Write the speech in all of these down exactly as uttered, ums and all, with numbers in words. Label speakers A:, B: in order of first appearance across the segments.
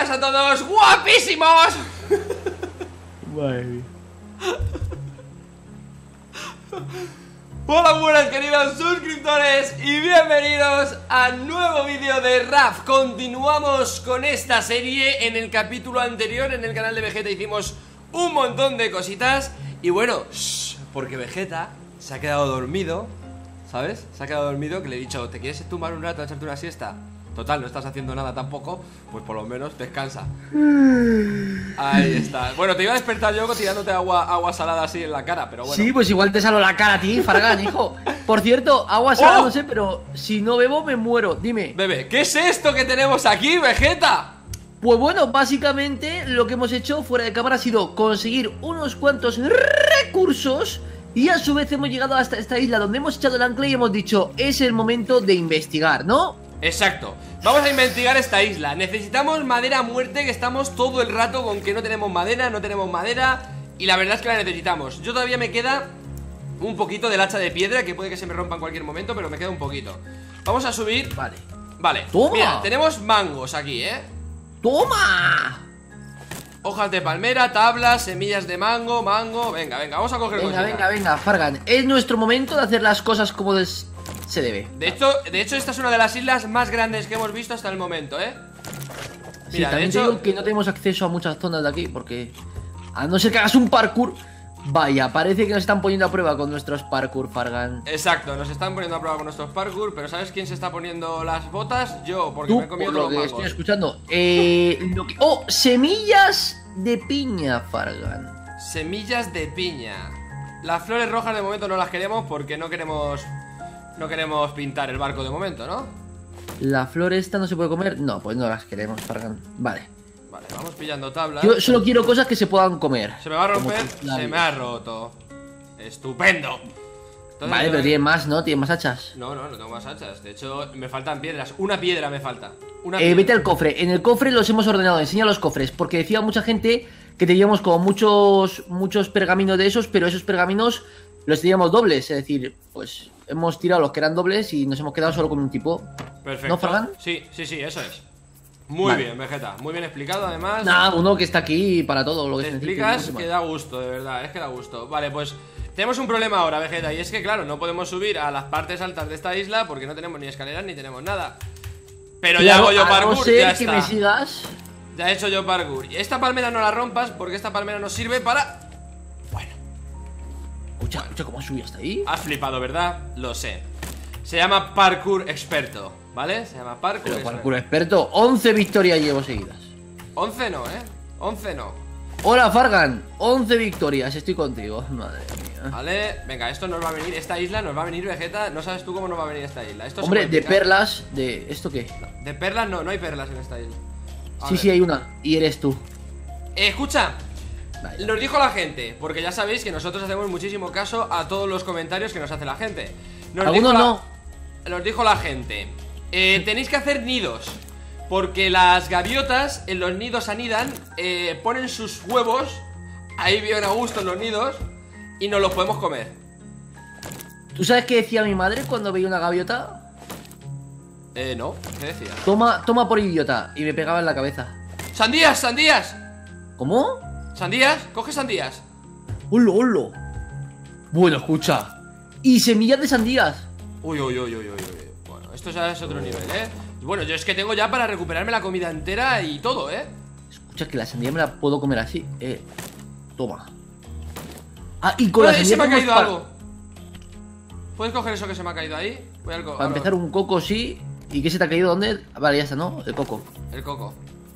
A: buenas a todos, guapísimos.
B: Madre mía.
A: Hola buenas queridos suscriptores y bienvenidos a nuevo vídeo de Raf. Continuamos con esta serie. En el capítulo anterior en el canal de Vegeta hicimos un montón de cositas. Y bueno, shh, porque Vegeta se ha quedado dormido, ¿sabes? Se ha quedado dormido, que le he dicho, ¿te quieres tumbar un rato a echarte una siesta? Total, no estás haciendo nada tampoco, pues por lo menos descansa. Ahí está. Bueno, te iba a despertar yo tirándote agua, agua salada así en la cara, pero bueno.
B: Sí, pues igual te saló la cara a ti, Fargan, hijo. Por cierto, agua salada
A: ¡Oh!
B: no sé, pero si no bebo me muero, dime.
A: Bebé, ¿qué es esto que tenemos aquí, Vegeta?
B: Pues bueno, básicamente lo que hemos hecho fuera de cámara ha sido conseguir unos cuantos recursos. Y a su vez hemos llegado hasta esta isla donde hemos echado el ancla y hemos dicho, es el momento de investigar, ¿no?
A: Exacto, vamos a investigar esta isla. Necesitamos madera a muerte, que estamos todo el rato con que no tenemos madera, no tenemos madera. Y la verdad es que la necesitamos. Yo todavía me queda un poquito del hacha de piedra, que puede que se me rompa en cualquier momento, pero me queda un poquito. Vamos a subir.
B: Vale.
A: Vale,
B: ¡Toma!
A: mira, tenemos mangos aquí, ¿eh?
B: ¡Toma!
A: Hojas de palmera, tablas, semillas de mango, mango. Venga, venga, vamos a coger
B: Venga,
A: cositas.
B: venga, venga, Fargan. Es nuestro momento de hacer las cosas como des- se debe.
A: De hecho, de hecho, esta es una de las islas más grandes que hemos visto hasta el momento, ¿eh?
B: Sí,
A: Mira, de
B: también te
A: hecho,
B: digo que no tenemos acceso a muchas zonas de aquí porque a no ser que hagas un parkour. Vaya, parece que nos están poniendo a prueba con nuestros parkour, Fargan.
A: exacto, nos están poniendo a prueba con nuestros parkour. Pero ¿sabes quién se está poniendo las botas? Yo, porque
B: Tú,
A: me he comido
B: por lo
A: todos los
B: que
A: mangos.
B: estoy escuchando. Eh, lo que... ¡Oh! Semillas de piña, Fargan.
A: Semillas de piña. Las flores rojas de momento no las queremos porque no queremos No queremos pintar el barco de momento, ¿no?
B: ¿La flor esta no se puede comer? No, pues no las queremos, Fargan. Vale.
A: Vale, vamos pillando tablas.
B: Yo solo quiero cosas que se puedan comer.
A: Se me va a romper,
B: Como tus labios.
A: se me ha roto. Estupendo. Entonces,
B: Vale,
A: yo-
B: pero tiene más, ¿no? Tiene más hachas.
A: No, no, no tengo más hachas. De hecho, me faltan piedras. Una piedra me falta. Una
B: Eh,
A: piedra.
B: vete al cofre. En el cofre los hemos ordenado. Enseña los cofres. Porque decía mucha gente que teníamos como muchos muchos pergaminos de esos, pero esos pergaminos los teníamos dobles. Es decir, pues hemos tirado los que eran dobles y nos hemos quedado solo con un tipo.
A: Perfecto.
B: ¿No, Fargan?
A: Sí, sí, sí, eso es. Muy
B: Vale.
A: bien, Vegeta. Muy bien explicado, además.
B: Nada, uno que está aquí para todo lo que
A: Te
B: se necesite,
A: explicas
B: no sé
A: que
B: más.
A: da gusto, de verdad, es que da gusto. Vale, pues tenemos un problema ahora, Vegeta, y es que, claro, no podemos subir a las partes altas de esta isla porque no tenemos ni escaleras ni tenemos nada. Pero ya
B: Claro,
A: hago yo
B: a
A: parkour,
B: no ser
A: ya
B: que
A: está.
B: me sigas.
A: Ya he hecho yo parkour. Y esta palmera no la rompas porque esta palmera nos sirve para... Bueno,
B: Escucha, escucha cómo subí hasta ahí.
A: has flipado, ¿verdad? Lo sé. Se llama parkour experto, ¿vale? Se llama parkour
B: Pero
A: experto.
B: parkour experto, once victorias llevo seguidas.
A: once no, ¿eh? once no.
B: Hola, Fargan, once victorias, estoy contigo. Madre mía.
A: Vale, venga, esto nos va a venir. Esta isla nos va a venir, Vegeta. No sabes tú cómo nos va a venir esta isla. Esto se
B: Hombre,
A: puede
B: de
A: picar.
B: perlas, de... ¿esto qué?
A: De perlas no, no hay perlas en esta isla. A
B: Sí,
A: ver.
B: sí, hay una. Y eres tú.
A: Eh, escucha,
B: Vale.
A: nos dijo la gente, porque ya sabéis que nosotros hacemos muchísimo caso a todos los comentarios que nos hace la gente. Nos
B: Algunos
A: dijo la-
B: no.
A: Nos dijo la gente, eh, tenéis que hacer nidos, porque las gaviotas en los nidos anidan, eh, ponen sus huevos ahí bien a gusto en los nidos y nos los podemos comer.
B: ¿Tú sabes qué decía mi madre cuando veía una gaviota?
A: Eh, no, ¿qué decía?
B: Toma, toma por idiota. Y me pegaba en la cabeza.
A: ¡Sandías, sandías!
B: ¿Cómo?
A: ¿Sandías? Coge sandías.
B: ¡Holo, holo! Bueno, escucha. Y semillas de sandías.
A: Uy, uy, uy, uy, uy, uy. Bueno, esto ya es otro nivel, ¿eh? Bueno, yo es que tengo ya para recuperarme la comida entera y todo, ¿eh?
B: Escucha, que la sandía me la puedo comer así. Eh, toma. Ah, y con la
A: ¡Ay,
B: sandía
A: se me ha
B: podemos
A: caído
B: par-
A: algo! ¿Puedes coger eso que se me ha caído ahí? Voy al co-
B: Para
A: ahora-
B: empezar, un coco sí. ¿Y qué se te ha caído? ¿Dónde? Vale, ya está, ¿no? El coco.
A: El coco.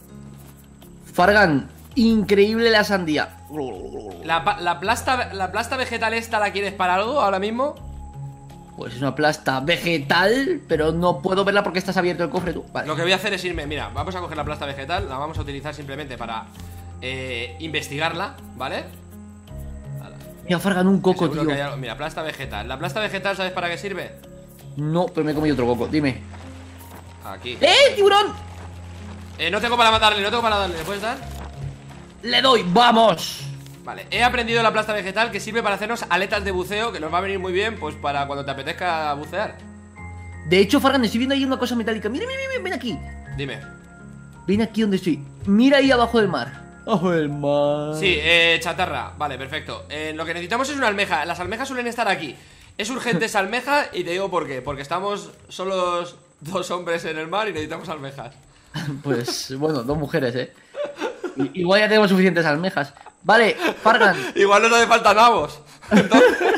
B: Fargan, increíble la sandía.
A: ¿La, pa- la, plasta, ¿La plasta vegetal esta la quieres para algo ahora mismo?
B: Pues es una plasta vegetal, pero no puedo verla porque estás abierto el cofre tú. Vale.
A: Lo que voy a hacer es irme, mira, vamos a coger la plasta vegetal, la vamos a utilizar simplemente para eh, investigarla, ¿vale? Ala,
B: Mira, Fargan, un coco,
A: seguro
B: tío.
A: que hay algo- Mira, plasta vegetal. ¿La plasta vegetal sabes para qué sirve?
B: No, pero me he comido otro coco, dime.
A: Aquí.
B: ¡Eh, tiburón!
A: Eh, no tengo para matarle, no tengo para darle, ¿le puedes dar?
B: ¡Le doy! ¡Vamos!
A: Vale, he aprendido la plasta vegetal que sirve para hacernos aletas de buceo, que nos va a venir muy bien, pues para cuando te apetezca bucear.
B: De hecho, Fargan, estoy viendo ahí una cosa metálica. Mira, mira, mira, ven aquí.
A: Dime.
B: ven aquí donde estoy. Mira ahí abajo del mar. Abajo del mar.
A: Sí, eh, chatarra, vale, perfecto. eh, Lo que necesitamos es una almeja. Las almejas suelen estar aquí. Es urgente esa almeja y te digo por qué. Porque estamos solos dos hombres en el mar y necesitamos almejas.
B: Pues bueno, dos mujeres, eh. I- Igual ya tenemos suficientes almejas. Vale, Fargan.
A: Igual nos hace falta nabos. Entonces...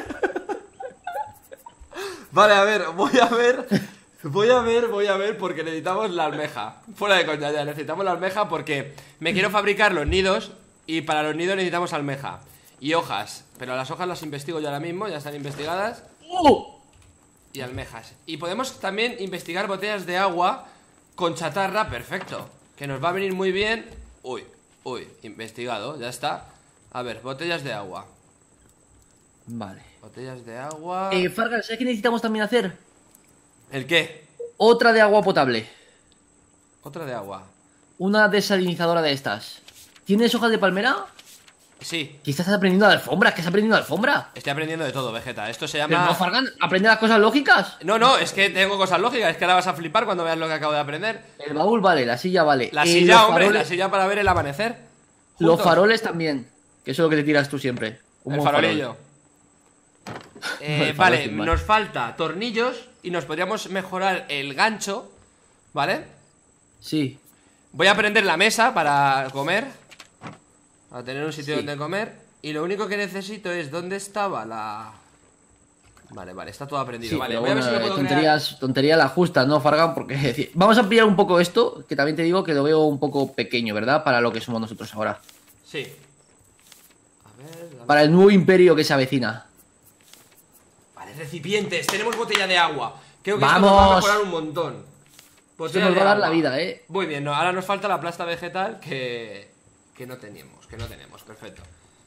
A: Vale, a ver, voy a ver. Voy a ver, voy a ver porque necesitamos la almeja. Fuera de coña, ya necesitamos la almeja porque me quiero fabricar los nidos. Y para los nidos necesitamos almeja y hojas. Pero las hojas las investigo yo ahora mismo, ya están investigadas.
B: ¡Oh!
A: Y almejas. Y podemos también investigar botellas de agua con chatarra, perfecto. Que nos va a venir muy bien. Uy, uy, investigado, ya está. A ver, botellas de agua.
B: Vale.
A: Botellas de agua.
B: Eh, Fargan, ¿sabes qué necesitamos también hacer?
A: ¿El qué?
B: Otra de agua potable.
A: Otra de agua.
B: Una desalinizadora de estas. ¿Tienes hojas de palmera?
A: Sí,
B: ¿Qué estás aprendiendo de alfombra? ¿Qué estás aprendiendo de alfombra?
A: estoy aprendiendo de todo, Vegeta. Esto se
B: Pero no,
A: llama...
B: Fargan, aprende las cosas lógicas.
A: No, no, es que tengo cosas lógicas. Es que ahora vas a flipar cuando veas lo que acabo de aprender.
B: El baúl vale, la silla vale.
A: La
B: Eh,
A: silla,
B: los
A: hombre,
B: faroles-
A: la silla para ver el amanecer.
B: Los
A: Juntos.
B: faroles también. Que eso es lo que te tiras tú siempre. Un
A: El
B: buen
A: farolillo. Eh,
B: El farol
A: vale,
B: sin más.
A: nos falta tornillos y nos podríamos mejorar el gancho, ¿vale?
B: Sí.
A: Voy a prender la mesa para comer, para tener un sitio
B: Sí.
A: donde comer. Y lo único que necesito es dónde estaba la... Vale, vale, está todo aprendido.
B: Sí,
A: Vale,
B: pero
A: voy a ver
B: bueno,
A: si lo
B: eh,
A: puedo crear.
B: tonterías, tontería la justa, ¿no, Fargan? Porque es decir, vamos a ampliar un poco esto, que también te digo que lo veo un poco pequeño, ¿verdad? Para lo que somos nosotros ahora.
A: Sí. A ver, dame-
B: Para el nuevo imperio que se avecina.
A: Vale, recipientes, tenemos botella de agua. Creo que esto
B: ¡Vamos!
A: nos va a mejorar un montón.
B: Esto
A: Botella
B: nos va
A: de
B: a dar
A: agua.
B: la vida, ¿eh?
A: Muy bien, no, ahora nos falta la plasta vegetal que, que no teníamos, que no tenemos, perfecto.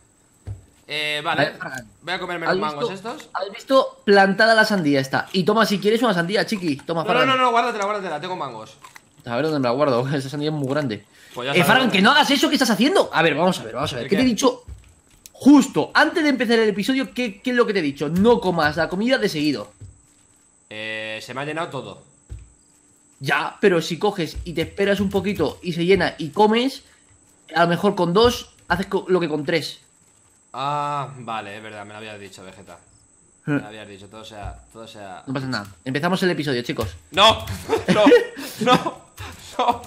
A: Eh, vale,
B: Vale, Fargan.
A: voy a comerme
B: ¿Has
A: los mangos
B: visto-
A: estos.
B: ¿Has visto plantada la sandía esta? Y toma, si quieres una sandía, chiqui. Toma,
A: No, no,
B: Fargan.
A: no, no, guárdatela, guárdatela, tengo mangos.
B: A ver dónde me la guardo. Esa sandía es muy grande.
A: Pues ya
B: eh,
A: sabes
B: Fargan,
A: dónde.
B: que no hagas eso que estás haciendo. A ver, vamos a ver, vamos a ver.
A: ¿El
B: ¿Qué te he
A: qué?
B: dicho? Justo, antes de empezar el episodio, ¿qué, ¿qué es lo que te he dicho? No comas la comida de seguido.
A: Eh, se me ha llenado todo.
B: Ya, pero si coges y te esperas un poquito y se llena y comes, a lo mejor con dos haces co- lo que con tres.
A: Ah, vale, es verdad, me lo habías dicho, Vegeta. Me lo habías dicho, todo sea, todo sea...
B: No pasa nada. Empezamos el episodio, chicos.
A: ¡No! ¡No! ¡No! ¡No!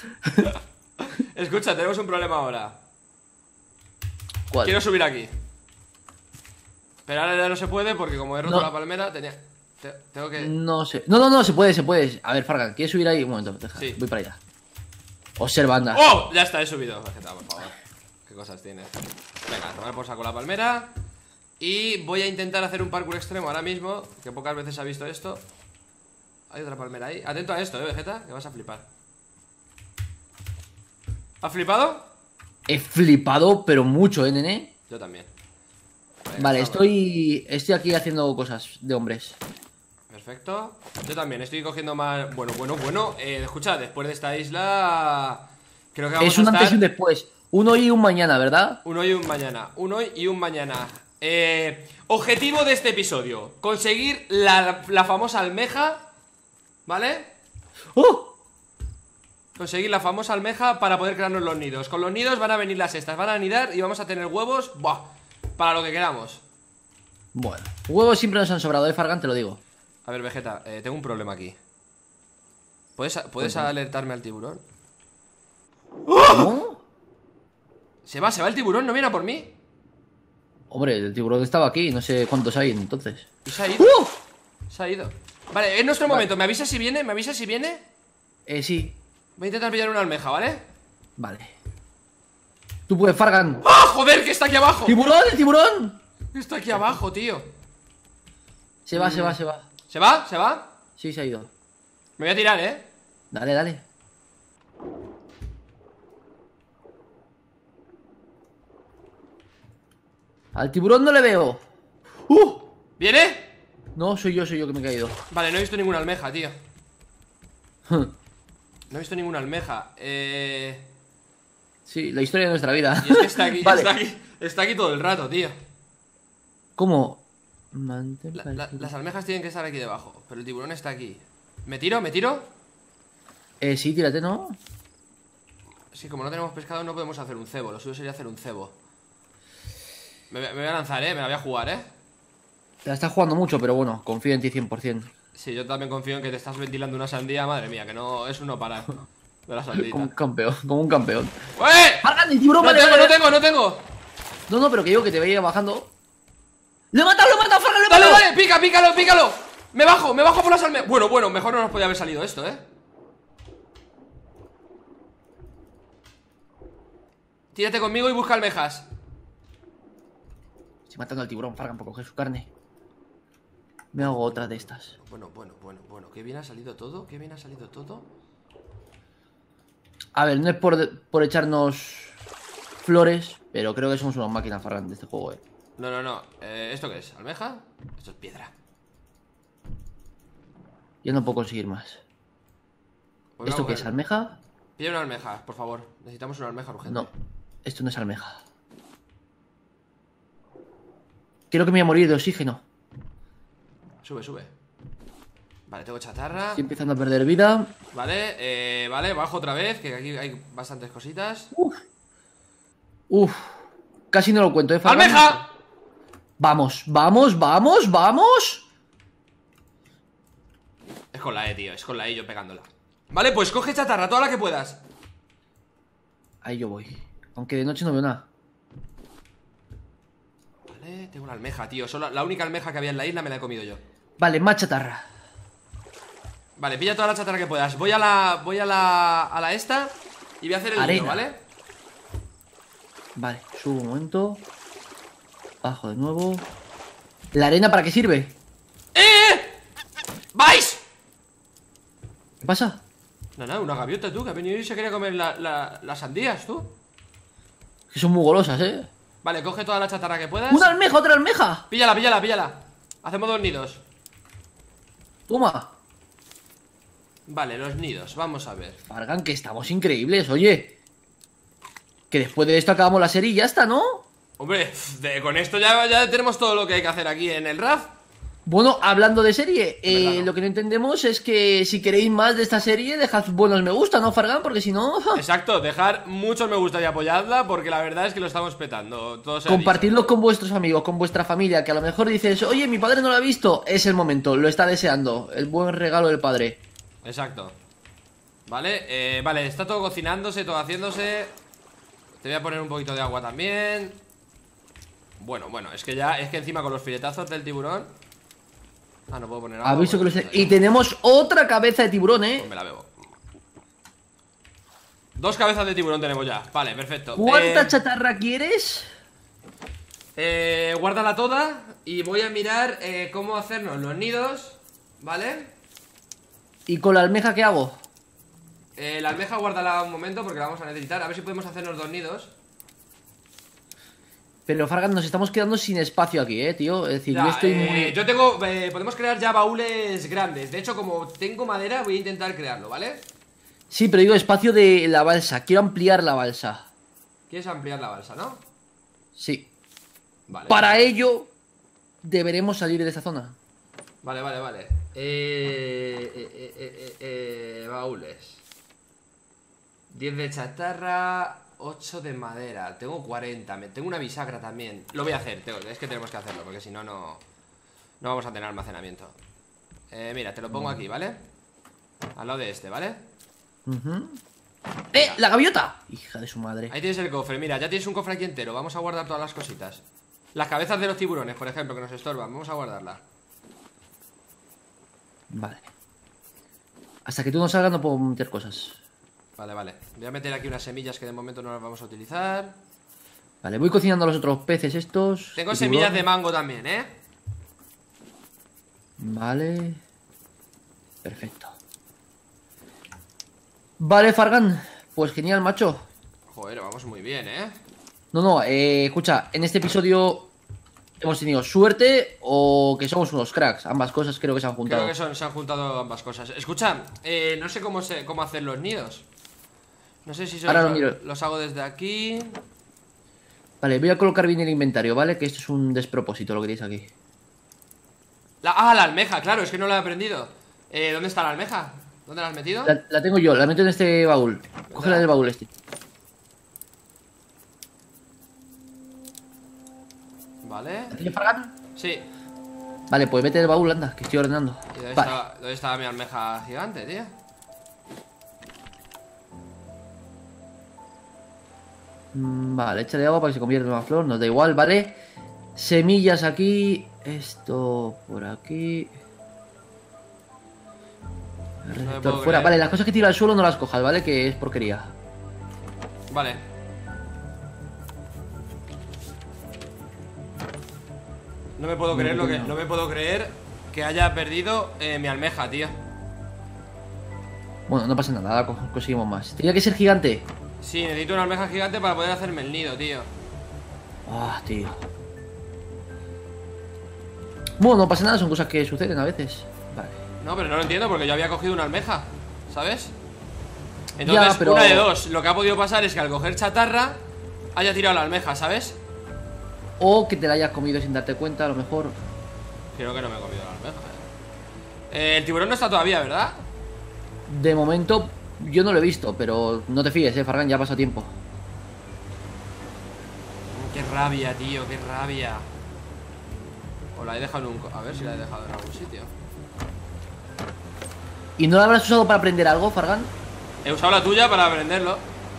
A: Escucha, tenemos un problema ahora.
B: ¿Cuál?
A: Quiero subir aquí. Pero ahora ya no se puede porque como he roto
B: No.
A: la palmera, tenía... te- Tengo que...
B: No sé. No, no, no, se puede, se puede. A ver, Fargan, ¿quieres subir ahí? Un momento, deja.
A: Sí.
B: Voy para allá. Observa, anda.
A: ¡Oh! Ya está, he subido. Vegeta, por favor. ¿Qué cosas tienes? Venga, a tomar por saco la palmera. Y voy a intentar hacer un parkour extremo ahora mismo, que pocas veces se ha visto esto. Hay otra palmera ahí. Atento a esto, eh, Vegeta, que vas a flipar. ¿Has flipado?
B: He flipado, pero mucho, ¿eh, nene?
A: Yo también. Venga,
B: Vale,
A: vamos.
B: estoy. Estoy aquí haciendo cosas de hombres.
A: Perfecto. Yo también estoy cogiendo más... Bueno, bueno, bueno. Eh, escucha, después de esta isla... Creo que vamos
B: Es un
A: a
B: antes y
A: estar...
B: un después. Un hoy y un mañana, ¿verdad?
A: Un hoy y un mañana. Un hoy y un mañana. Eh, objetivo de este episodio: conseguir la, la famosa almeja. ¿Vale?
B: ¡Oh!
A: Conseguir la famosa almeja para poder crearnos los nidos. Con los nidos van a venir las estas, van a anidar y vamos a tener huevos. ¡Buah! Para lo que queramos.
B: Bueno, huevos siempre nos han sobrado, ¿eh, Fargan? Te lo digo.
A: A ver, Vegeta, eh, tengo un problema aquí. ¿Puedes, ¿puedes
B: Cuéntame.
A: alertarme al tiburón?
B: ¿Cómo?
A: Se va, se va el tiburón, ¿no viene a por mí?
B: Hombre, el tiburón estaba aquí, no sé cuántos hay entonces.
A: Y se ha ido.
B: ¡Uh!
A: Se ha ido. Vale, es nuestro momento. ¿Me avisas si viene? ¿Me avisas si viene?
B: Eh, sí.
A: Voy a intentar pillar una almeja, ¿vale?
B: Vale. Tú puedes, Fargan.
A: ¡Ah, joder, que está aquí abajo!
B: ¡Tiburón, el tiburón!
A: Está aquí abajo, tío.
B: Se va, se va, se va.
A: ¿Se va? ¿Se va?
B: Sí, se ha ido.
A: Me voy a tirar, ¿eh?
B: Dale, dale. Al tiburón no le veo. ¡Uh!
A: ¿Viene?
B: No, soy yo, soy yo que me he caído.
A: Vale, no he visto ninguna almeja, tío.
B: Hmm.
A: No he visto ninguna almeja. Eh...
B: Sí, la historia de nuestra vida.
A: Y es que está aquí,
B: Vale.
A: está aquí, está aquí todo el rato, tío.
B: ¿Cómo? Mantén
A: La-
B: para el
A: la-
B: tiburón.
A: las almejas tienen que estar aquí debajo, pero el tiburón está aquí. ¿Me tiro? ¿Me tiro?
B: Eh, sí, tírate, ¿no?
A: Es que como no tenemos pescado no podemos hacer un cebo. Lo suyo sería hacer un cebo. Me, me voy a lanzar, eh, me la voy a jugar, eh.
B: Te la estás jugando mucho, pero bueno, confío en ti cien por cien.
A: Sí, yo también confío en que te estás ventilando una sandía. Madre mía, que no es uno parar de la sandita.
B: Como un campeón, como un campeón.
A: ¡Eh!
B: ¡Fargan, el tiburón!
A: No
B: Vale,
A: tengo,
B: vale,
A: no
B: vale.
A: tengo, no tengo.
B: No, no, pero que digo que te veía bajando. ¡Lo he matado, lo he matado, Fargan, lo he
A: Dale,
B: matado!
A: dale, pica, pícalo, pícalo. Me bajo, me bajo por las almejas. Bueno, bueno, mejor no nos podía haber salido esto, eh. Tírate conmigo y busca almejas.
B: Estoy matando al tiburón, Fargan, por coger su carne. Me hago otra de estas.
A: Bueno, bueno, bueno, bueno. Qué bien ha salido todo, qué bien ha salido todo.
B: A ver, no es por, por echarnos flores, pero creo que somos una máquina, Fargan, de este juego, eh.
A: No, no, no. Eh, ¿Esto qué es? ¿Almeja? Esto es piedra.
B: Ya no puedo conseguir más.
A: Pues
B: ¿Esto
A: vamos
B: qué
A: a
B: es?
A: ver.
B: ¿Almeja?
A: Pide una almeja, por favor. Necesitamos una almeja urgente.
B: No, esto no es almeja. Creo que me voy a morir de oxígeno.
A: Sube, sube. Vale, tengo chatarra.
B: Estoy empezando a perder vida.
A: Vale, eh, vale, bajo otra vez, que aquí hay bastantes cositas.
B: Uf. Uf. Casi no lo cuento, ¿eh, Fargan?
A: ¡Almeja!
B: Vamos, vamos, vamos, vamos.
A: Es con la E, tío, es con la E yo pegándola. Vale, pues coge chatarra, toda la que puedas.
B: Ahí yo voy. Aunque de noche no veo nada.
A: Vale, tengo una almeja, tío. Solo la única almeja que había en la isla me la he comido yo.
B: Vale, más chatarra.
A: Vale, pilla toda la chatarra que puedas. Voy a la. Voy a la. A la esta. Y voy a hacer el
B: Arena.
A: nido, ¿vale?
B: Vale, subo un momento. Bajo de nuevo. ¿La arena para qué sirve?
A: ¡Eh! ¡Vais!
B: ¿Qué pasa?
A: No, no, una gaviota, tú, que ha venido y se quería comer la- la- las sandías, tú.
B: Que son muy golosas, ¿eh?
A: Vale, coge toda la chatarra que puedas.
B: ¡Una almeja, otra almeja!
A: Píllala, píllala, píllala. Hacemos dos nidos.
B: Toma.
A: Vale, los nidos, vamos a ver.
B: Fargan, que estamos increíbles, oye. Que después de esto acabamos la serie y ya está, ¿no?
A: Hombre, de- con esto ya, ya tenemos todo lo que hay que hacer aquí en el R A F.
B: Bueno, hablando de serie, eh,
A: verdad, no.
B: lo que no entendemos es que si queréis más de esta serie, dejad buenos me gusta, ¿no, Fargan? Porque si no, ¡ja!
A: Exacto, dejar muchos me gusta y apoyadla, porque la verdad es que lo estamos petando. Todo se ha
B: compartirlo
A: dicho.
B: con vuestros amigos, con vuestra familia, que a lo mejor dices, oye, mi padre no lo ha visto. Es el momento, lo está deseando. El buen regalo del padre.
A: Exacto. Vale, eh, vale, está todo cocinándose, todo haciéndose. Te voy a poner un poquito de agua también. Bueno, bueno, es que ya, es que encima con los filetazos del tiburón. Ah, no puedo poner agua.
B: Aviso que lo
A: pues,
B: sé. Y tenemos otra cabeza de tiburón, ¿eh?
A: pues me la bebo. Dos cabezas de tiburón tenemos ya. Vale, perfecto.
B: ¿Cuánta
A: Eh,
B: chatarra quieres?
A: eh, guárdala toda y voy a mirar eh, cómo hacernos los nidos. ¿Vale?
B: ¿Y con la almeja qué hago?
A: Eh, la almeja guárdala un momento porque la vamos a necesitar. A ver si podemos hacernos dos nidos.
B: Pero Fargan, nos estamos quedando sin espacio aquí, eh, tío. Es decir,
A: Ya,
B: yo estoy
A: eh,
B: muy...
A: yo tengo, eh, podemos crear ya baúles grandes. De hecho, como tengo madera, voy a intentar crearlo, ¿vale?
B: Sí, pero digo espacio de la balsa. Quiero ampliar la balsa.
A: ¿Quieres ampliar la balsa, no?
B: Sí.
A: Vale.
B: Para ello, deberemos salir de esta zona.
A: Vale, vale, vale. Eh, eh, eh, eh, eh, baúles. diez de chatarra, ocho de madera. Tengo cuarenta. Me, tengo una bisagra también. Lo voy a hacer, tengo, es que tenemos que hacerlo, porque si no, no no vamos a tener almacenamiento. Eh, mira, te lo pongo aquí, ¿vale? Al lado de este, ¿vale?
B: Ujú. ¡Eh! ¡La gaviota! Hija de su madre.
A: Ahí tienes el cofre, mira, ya tienes un cofre aquí entero. Vamos a guardar todas las cositas. Las cabezas de los tiburones, por ejemplo, que nos estorban. Vamos a guardarlas.
B: Vale. Hasta que tú no salgas no puedo meter cosas.
A: Vale, vale. Voy a meter aquí unas semillas que de momento no las vamos a utilizar.
B: Vale, voy cocinando a los otros peces estos.
A: Tengo
B: El
A: semillas
B: tiburón.
A: de mango también, ¿eh?
B: Vale. Perfecto. Vale, Fargan. Pues genial, macho.
A: Joder, vamos muy bien, ¿eh?
B: No, no, eh, escucha, en este episodio hemos tenido suerte o que somos unos cracks. Ambas cosas creo que se han juntado.
A: Creo que son, se han juntado ambas cosas. Escucha, eh, no sé cómo, se, cómo hacer los nidos. No sé si son-
B: Ahora lo miro.
A: los hago desde aquí.
B: Vale, voy a colocar bien el inventario, ¿vale? Que esto es un despropósito lo que tenéis aquí.
A: La, ah, la almeja, claro, es que no la he aprendido. Eh, ¿Dónde está la almeja? ¿Dónde la has metido?
B: La, la tengo yo, la meto en este baúl. Cógela del baúl este.
A: Vale.
B: ¿La tienes, Fargan?
A: Sí.
B: Vale, pues vete del baúl, anda, que estoy ordenando.
A: ¿Y dónde,
B: Vale.
A: está, dónde está mi almeja gigante, tío?
B: Mm, Vale, échale agua para que se convierta en una flor, nos da igual, ¿vale? Semillas aquí. Esto por aquí. El
A: me
B: receptor
A: puedo
B: fuera.
A: creer.
B: Vale, las cosas que tira al suelo no las cojas, ¿vale? Que es porquería.
A: Vale. No me puedo
B: No,
A: creer lo
B: que
A: que.
B: no.
A: No me puedo creer que haya perdido eh, mi almeja, tío.
B: Bueno, no pasa nada, ahora co- conseguimos más. Tenía que ser gigante.
A: Sí, necesito una almeja gigante para poder hacerme el nido, tío.
B: Ah, tío. Bueno, no pasa nada, son cosas que suceden a veces. Vale.
A: No, pero no lo entiendo porque yo había cogido una almeja, ¿sabes? Entonces,
B: Ya, pero-
A: una de dos. Lo que ha podido pasar es que al coger chatarra haya tirado la almeja, ¿sabes?
B: O que te la hayas comido sin darte cuenta, a lo mejor.
A: Creo que no me he comido la almeja. eh. Eh, el tiburón no está todavía, ¿verdad?
B: De momento, yo no lo he visto, pero no te fíes, eh, Fargan, ya ha pasado tiempo.
A: Qué rabia, tío, qué rabia. O la he dejado en un... co- A ver si la he dejado en algún sitio.
B: ¿Y no la habrás usado para aprender algo, Fargan?
A: He usado la tuya para aprenderlo.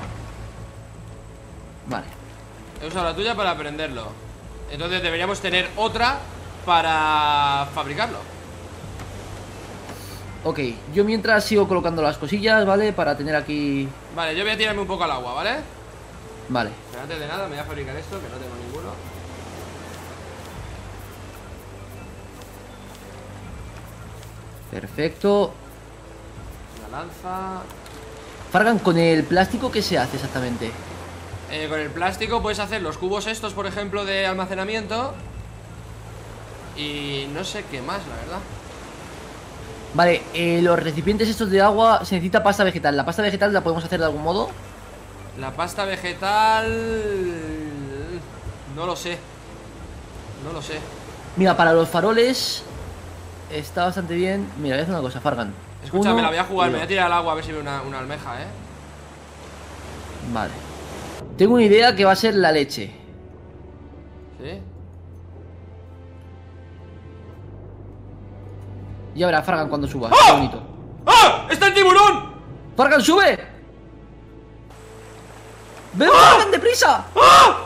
B: Vale.
A: He usado la tuya para aprenderlo. Entonces deberíamos tener otra para fabricarlo.
B: Ok, yo mientras sigo colocando las cosillas, ¿vale? Para tener aquí...
A: Vale, yo voy a tirarme un poco al agua, ¿vale?
B: Vale.
A: Pero antes de nada me voy a fabricar esto, que no tengo ninguno.
B: Perfecto.
A: Una lanza.
B: Fargan, ¿con el plástico qué se hace exactamente?
A: Eh, con el plástico puedes hacer los cubos estos, por ejemplo, de almacenamiento. Y no sé qué más, la verdad.
B: Vale, eh, los recipientes estos de agua se necesita pasta vegetal. ¿La pasta vegetal la podemos hacer de algún modo?
A: La pasta vegetal... No lo sé. No lo sé.
B: Mira, para los faroles está bastante bien. Mira, voy a hacer una cosa, Fargan.
A: Escúchame,
B: Uno
A: la voy a jugar,
B: y
A: me voy a
B: dos.
A: tirar al agua a ver si veo una, una almeja, ¿eh?
B: Vale. Tengo una idea que va a ser la leche.
A: ¿Sí?
B: Ya verás, Fargan, cuando suba.
A: ¡Ah!
B: Qué bonito.
A: ¡Ah! ¡Está el tiburón!
B: ¡Fargan, sube! ¡Ven, Fargan, deprisa!
A: ¡Ah!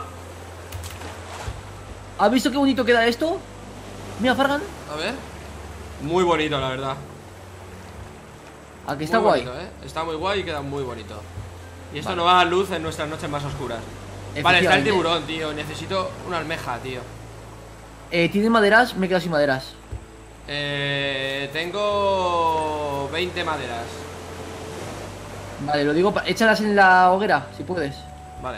B: ¿Has visto qué bonito queda esto? Mira, Fargan.
A: A ver. Muy bonito, la verdad.
B: Aquí está
A: Muy
B: guay.
A: bonito, ¿eh? Está muy guay y queda muy bonito. Y esto nos va a dar luz en nuestras noches más oscuras. Vale, está el
B: Efectivamente.
A: tiburón, tío. Necesito una almeja, tío.
B: Eh, ¿Tienes maderas? Me he quedado sin maderas.
A: Eh, tengo veinte maderas.
B: Vale, lo digo, pa- échalas en la hoguera, si puedes.
A: Vale.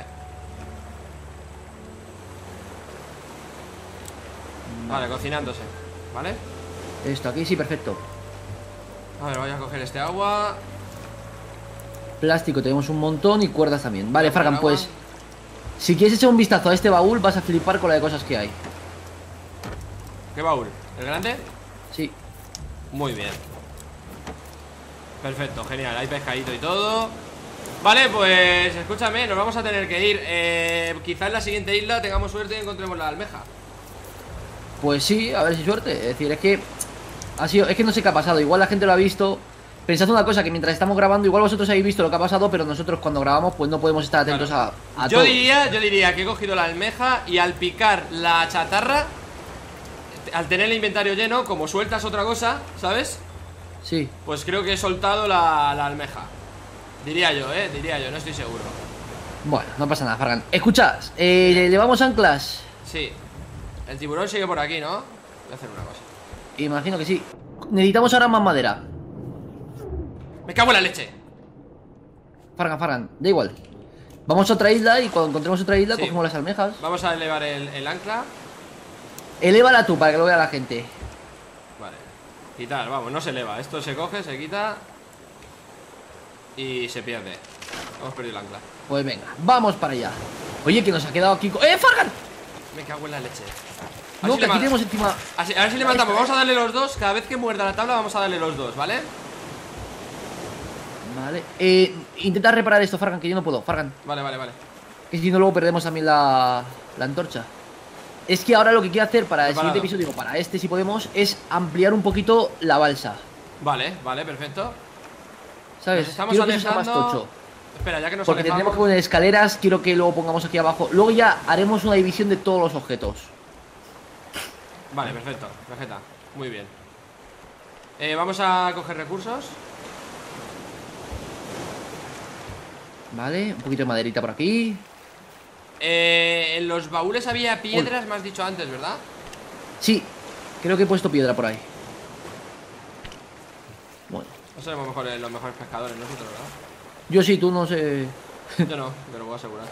A: Vale, cocinándose. ¿Vale?
B: Esto aquí, sí, perfecto.
A: A ver, voy a coger este agua.
B: Plástico tenemos un montón y cuerdas también. Vale,
A: Voy a
B: Fargan,
A: poner
B: pues
A: agua.
B: si quieres echar un vistazo a este baúl vas a flipar con la de cosas que hay.
A: ¿Qué baúl? ¿El grande?
B: Sí.
A: Muy bien. Perfecto, genial. Hay pescadito y todo. Vale, pues escúchame, nos vamos a tener que ir. Eh, quizá en la siguiente isla tengamos suerte y encontremos la almeja.
B: Pues sí, a ver si suerte. Es decir, es que ha sido, es que no sé qué ha pasado. Igual la gente lo ha visto. Pensad una cosa, que mientras estamos grabando, igual vosotros habéis visto lo que ha pasado, pero nosotros cuando grabamos, pues no podemos estar atentos
A: Claro.
B: a, a
A: Yo
B: todo.
A: diría, yo diría que he cogido la almeja y al picar la chatarra, al tener el inventario lleno, como sueltas otra cosa, ¿sabes?
B: Sí.
A: Pues creo que he soltado la, la almeja. Diría yo, eh, diría yo, no estoy seguro.
B: Bueno, no pasa nada, Fargan. Escucha, eh, ¿llevamos anclas?
A: Sí. El tiburón sigue por aquí, ¿no? Voy a hacer una cosa.
B: Imagino que sí. Necesitamos ahora más madera.
A: ¡Me cago en la leche!
B: Fargan, Fargan, da igual. Vamos a otra isla y cuando encontremos otra isla
A: Sí.
B: cogemos las almejas.
A: Vamos a elevar el, el ancla.
B: Elévala tú para que lo vea la gente.
A: Vale. Quitar, vamos, no se eleva. Esto se coge, se quita y se pierde. Hemos perdido el ancla.
B: Pues venga, vamos para allá. Oye, que nos ha quedado aquí... co- ¡Eh, Fargan!
A: Me cago en la leche. A ver
B: No,
A: si
B: que
A: le
B: aquí
A: ma-
B: tenemos encima...
A: Así- a ver si le matamos. Vamos a darle los dos. Cada vez que muerda la tabla vamos a darle los dos, ¿vale?
B: Vale. Eh, intenta reparar esto, Fargan, que yo no puedo. Fargan,
A: Vale, vale, vale.
B: que si no luego perdemos también la, la antorcha. Es que ahora lo que quiero hacer para el
A: Preparado.
B: siguiente episodio, para este si podemos, es ampliar un poquito la balsa.
A: Vale, vale, perfecto.
B: ¿Sabes?
A: Nos estamos
B: Quiero que eso sea más
A: alejando.
B: tocho.
A: Espera, ya que nos
B: Porque
A: alejamos.
B: tendremos que poner escaleras, quiero que luego pongamos aquí abajo. Luego ya haremos una división de todos los objetos.
A: Vale, perfecto, Vegeta. Muy bien. Eh, vamos a coger recursos.
B: Vale, un poquito de maderita por aquí.
A: Eh, en los baúles había piedras, me has dicho antes, ¿verdad?
B: Sí, creo que he puesto piedra por ahí. Bueno,
A: No seremos mejores, los mejores pescadores nosotros, ¿verdad?
B: yo sí, tú no sé.
A: Yo no, te lo puedo asegurar.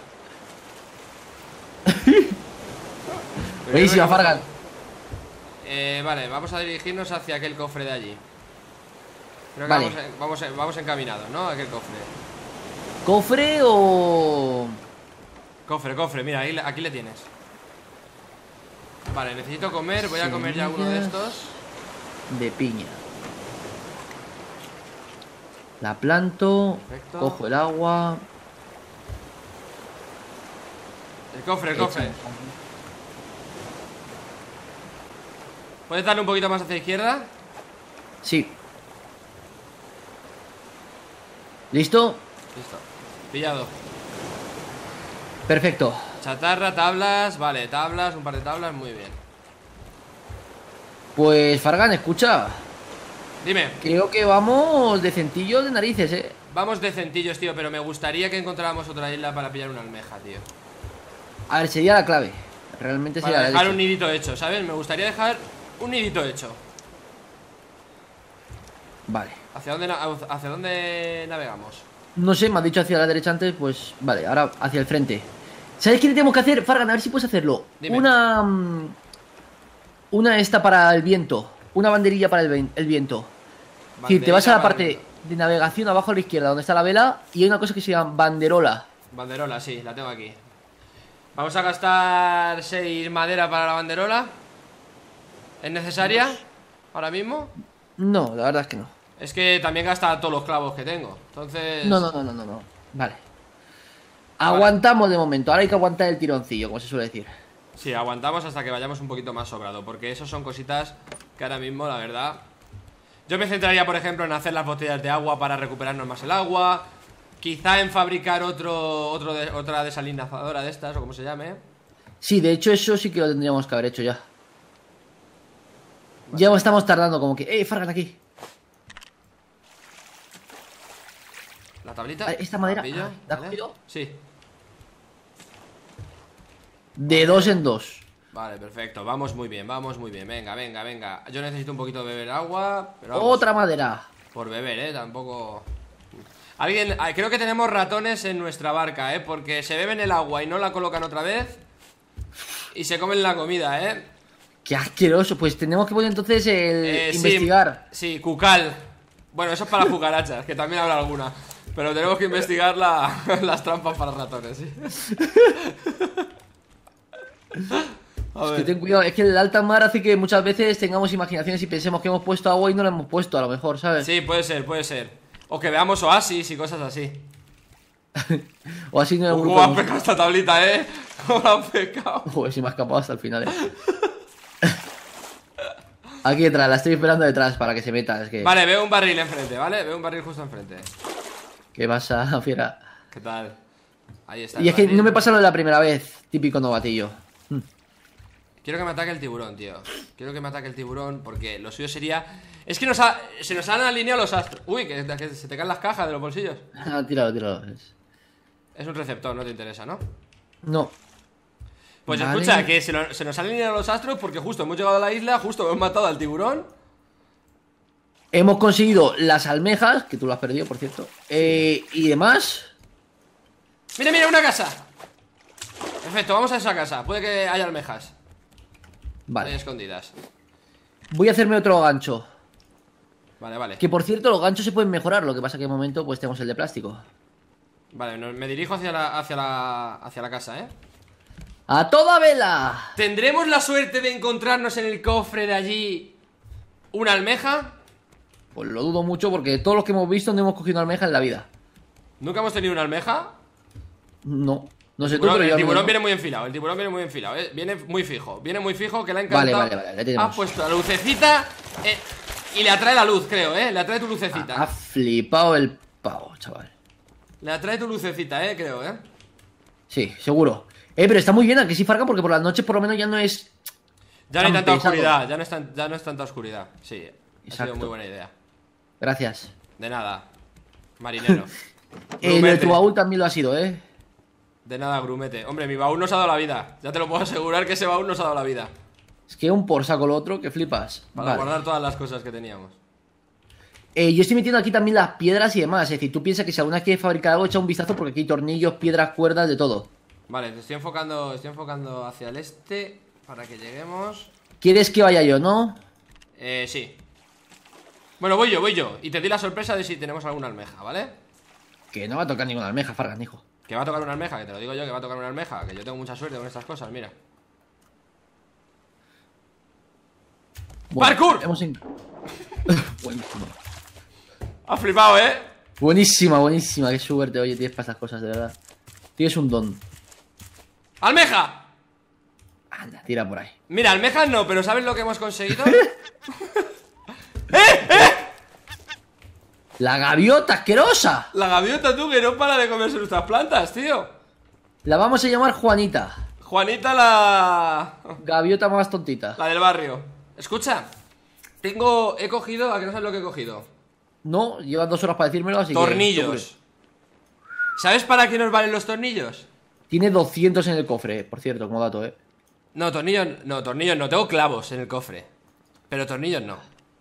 B: Buenísima, Fargan.
A: Eh, vale, vamos a dirigirnos hacia aquel cofre de allí. Creo que
B: Vale.
A: vamos, en- vamos, en- vamos encaminados, ¿no? A aquel cofre.
B: ¿Cofre o...?
A: Cofre, cofre, mira, ahí, le- aquí le tienes. Vale, necesito comer, voy a comer ya uno de
B: Semillas
A: estos.
B: de piña. La planto.
A: Perfecto.
B: Cojo el agua.
A: El cofre, el cofre.
B: Echa-
A: ¿Puedes darle un poquito más hacia la izquierda?
B: Sí. ¿Listo?
A: Listo. Pillado.
B: Perfecto.
A: Chatarra, tablas, vale, tablas, un par de tablas, muy bien.
B: Pues Fargan, escucha.
A: Dime,
B: Creo que vamos decentillos de narices, eh.
A: vamos de centillos, tío, pero me gustaría que encontráramos otra isla para pillar una almeja, tío.
B: A ver, sería la clave. Realmente sería
A: Para
B: la
A: dejar
B: leche.
A: un nidito hecho, ¿sabes? Me gustaría dejar un nidito hecho.
B: Vale.
A: ¿Hacia dónde, na- hacia dónde navegamos?
B: No sé, me has dicho hacia la derecha antes, pues vale, ahora hacia el frente. ¿Sabes qué tenemos que hacer, Fargan? A ver si puedes hacerlo.
A: Dime.
B: Una... mm, Una esta para el viento. Una banderilla para el, ven- el viento. Es decir, te vas a la
A: Banderita para el
B: parte de navegación abajo a la izquierda, donde está la vela, y hay una cosa que se llama banderola.
A: Banderola, sí, la tengo aquí. Vamos a gastar seis madera para la banderola. ¿Es necesaria? ¿Ahora mismo?
B: No, la verdad es que no.
A: Es que también gasta todos los clavos que tengo. Entonces...
B: No, no, no, no, no, no. Vale. Aguantamos de momento, ahora hay que aguantar el tironcillo, como se suele decir.
A: Sí, aguantamos hasta que vayamos un poquito más sobrado. Porque eso son cositas que ahora mismo, la verdad... Yo me centraría, por ejemplo, en hacer las botellas de agua para recuperarnos más el agua. Quizá en fabricar otro, otro de- otra desalinizadora de estas, o como se llame.
B: Sí, de hecho eso sí que lo tendríamos que haber hecho ya. Ya estamos tardando, como que... ¡Eh, Fargan, aquí!
A: La tablita.
B: Ah, esta madera.
A: ¿La pillo?
B: Ah, ¿la has
A: ¿Vale?
B: cogido?
A: Sí.
B: De dos en dos.
A: Vale, perfecto. Vamos muy bien, vamos muy bien. Venga, venga, venga. Yo necesito un poquito de beber agua. Pero vamos,
B: Otra madera.
A: por beber, eh. Tampoco. Alguien. ah, Creo que tenemos ratones en nuestra barca, eh. Porque se beben el agua y no la colocan otra vez. Y se comen la comida, eh.
B: Qué asqueroso. Pues tenemos que poner entonces el
A: Eh, sí,
B: investigar.
A: Sí, cucal. Bueno, eso es para cucarachas, que también habrá alguna. Pero tenemos que investigar la- las trampas para ratones, sí. A
B: Es que
A: ver.
B: ten cuidado, es que el alta mar hace que muchas veces tengamos imaginaciones y pensemos que hemos puesto agua y no la hemos puesto, a lo mejor, ¿sabes?
A: Sí, puede ser, puede ser. O que veamos oasis y cosas así.
B: O así en el grupo.
A: ¿Cómo has
B: de
A: pescado esta tablita, eh? ¿Cómo la has pescado?
B: música. Joder, si me ha escapado hasta el final, eh. Aquí detrás, la estoy esperando detrás para que se meta. Es que.
A: Vale, veo un barril enfrente, ¿vale? Veo un barril justo enfrente.
B: ¿Qué pasa, fiera?
A: ¿Qué tal? Ahí está.
B: Y
A: el
B: es que
A: barril.
B: no me pasa lo de la primera vez, típico novatillo.
A: Quiero que me ataque el tiburón, tío. Quiero que me ataque el tiburón porque lo suyo sería... Es que nos ha... se nos han alineado los astros. Uy, que, que se te caen las cajas de los bolsillos.
B: Ah, tíralo, tíralo. Es-
A: Es un receptor, no te interesa, ¿no?
B: No.
A: Pues
B: Vale.
A: escucha, que se, lo- se nos han alineado los astros porque justo hemos llegado a la isla, justo hemos matado al tiburón.
B: Hemos conseguido las almejas, que tú lo has perdido, por cierto. Eh, y demás.
A: ¡Mira, mira, una casa! Perfecto, vamos a esa casa. Puede que haya almejas ahí
B: Vale.
A: escondidas.
B: Voy a hacerme otro gancho.
A: Vale, vale.
B: Que por cierto, los ganchos se pueden mejorar. Lo que pasa que de momento, pues tenemos el de plástico.
A: Vale, no- me dirijo hacia la, hacia la, hacia la casa, ¿eh?
B: ¡A toda vela!
A: ¿Tendremos la suerte de encontrarnos en el cofre de allí una almeja?
B: Pues lo dudo mucho porque todos los que hemos visto no hemos cogido una almeja en la vida.
A: ¿Nunca hemos tenido una almeja?
B: No. No sé tú,
A: Tiburón-
B: pero
A: el
B: yo...
A: tiburón
B: no.
A: viene muy enfilado, el tiburón viene muy enfilado, ¿eh? Viene muy fijo, viene muy fijo, que le ha encantado.
B: Vale, vale, vale, le tenemos.
A: Ha puesto la lucecita eh, y le atrae la luz, creo, ¿eh? Le atrae tu lucecita.
B: Ha flipado el pavo, chaval.
A: Le atrae tu lucecita, ¿eh? Creo, ¿eh?
B: Sí, seguro. Eh, pero está muy bien, ¿a que sí, Fargan? Porque por las noches por lo menos ya no es...
A: Ya no hay
B: tan
A: tanta
B: pesado.
A: oscuridad, ya no, es tan- ya no es tanta oscuridad. Sí, ha sido
B: Exacto.
A: muy buena idea.
B: Gracias.
A: De nada, marinero.
B: Eh, lo de
A: Grumete.
B: tu baúl también lo ha sido, ¿eh?
A: De nada, grumete. Hombre, mi baúl nos ha dado la vida. Ya te lo puedo asegurar que ese baúl nos ha dado la vida.
B: Es que un por saco lo otro, que flipas.
A: Para
B: Vale.
A: guardar todas las cosas que teníamos.
B: Eh, yo estoy metiendo aquí también las piedras y demás. Es decir, tú piensas que si alguna vez quieres fabricar algo, echa un vistazo porque aquí hay tornillos, piedras, cuerdas, de todo.
A: Vale, te estoy enfocando, estoy enfocando hacia el este para que lleguemos.
B: ¿Quieres que vaya yo, no?
A: Eh, sí. Bueno, voy yo, voy yo. Y te di la sorpresa de si tenemos alguna almeja, ¿vale?
B: Que no va a tocar ninguna almeja, Fargan, hijo.
A: Que va a tocar una almeja, que te lo digo yo, que va a tocar una almeja. Que yo tengo mucha suerte con estas cosas, mira.
B: Bueno,
A: ¡Parkour!
B: Hemos en- Buenísima.
A: Ha flipado, ¿eh?
B: Buenísima, buenísima. Qué suerte, oye, tienes para estas cosas, de verdad. Tienes un don.
A: ¡Almeja!
B: Anda, tira por ahí.
A: Mira, almejas no, pero ¿sabes lo que hemos conseguido?
B: ¡La gaviota asquerosa!
A: La gaviota, tú, que no para de comerse nuestras plantas, tío.
B: La vamos a llamar Juanita.
A: Juanita la...
B: Gaviota más tontita.
A: La del barrio. Escucha, tengo... He cogido... ¿A que no sabes lo que he cogido?
B: No, llevas dos horas para decírmelo, así que...
A: Tornillos. ¿Sabes para qué nos valen los tornillos?
B: Tiene doscientos en el cofre, por cierto, como dato, eh.
A: No, tornillos... No, tornillos no. Tengo clavos en el cofre. Pero tornillos no.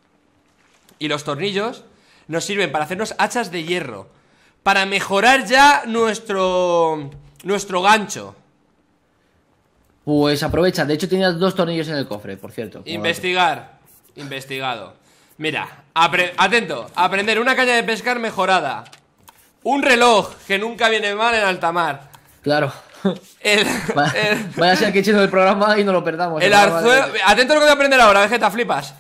A: Y los tornillos nos sirven para hacernos hachas de hierro. Para mejorar ya nuestro... Nuestro gancho.
B: Pues aprovecha, de hecho tenías dos tornillos en el cofre, por cierto. como
A: Investigar. Investigado. Mira, apre- atento. Aprender una caña de pescar mejorada. Un reloj, que nunca viene mal en alta mar.
B: dato. Claro.
A: El,
B: Va-
A: el,
B: Vaya a ser que echando el programa y no lo perdamos.
A: el
B: programa de-
A: arzuelo. Atento a lo que voy a aprender ahora, Vegeta, flipas.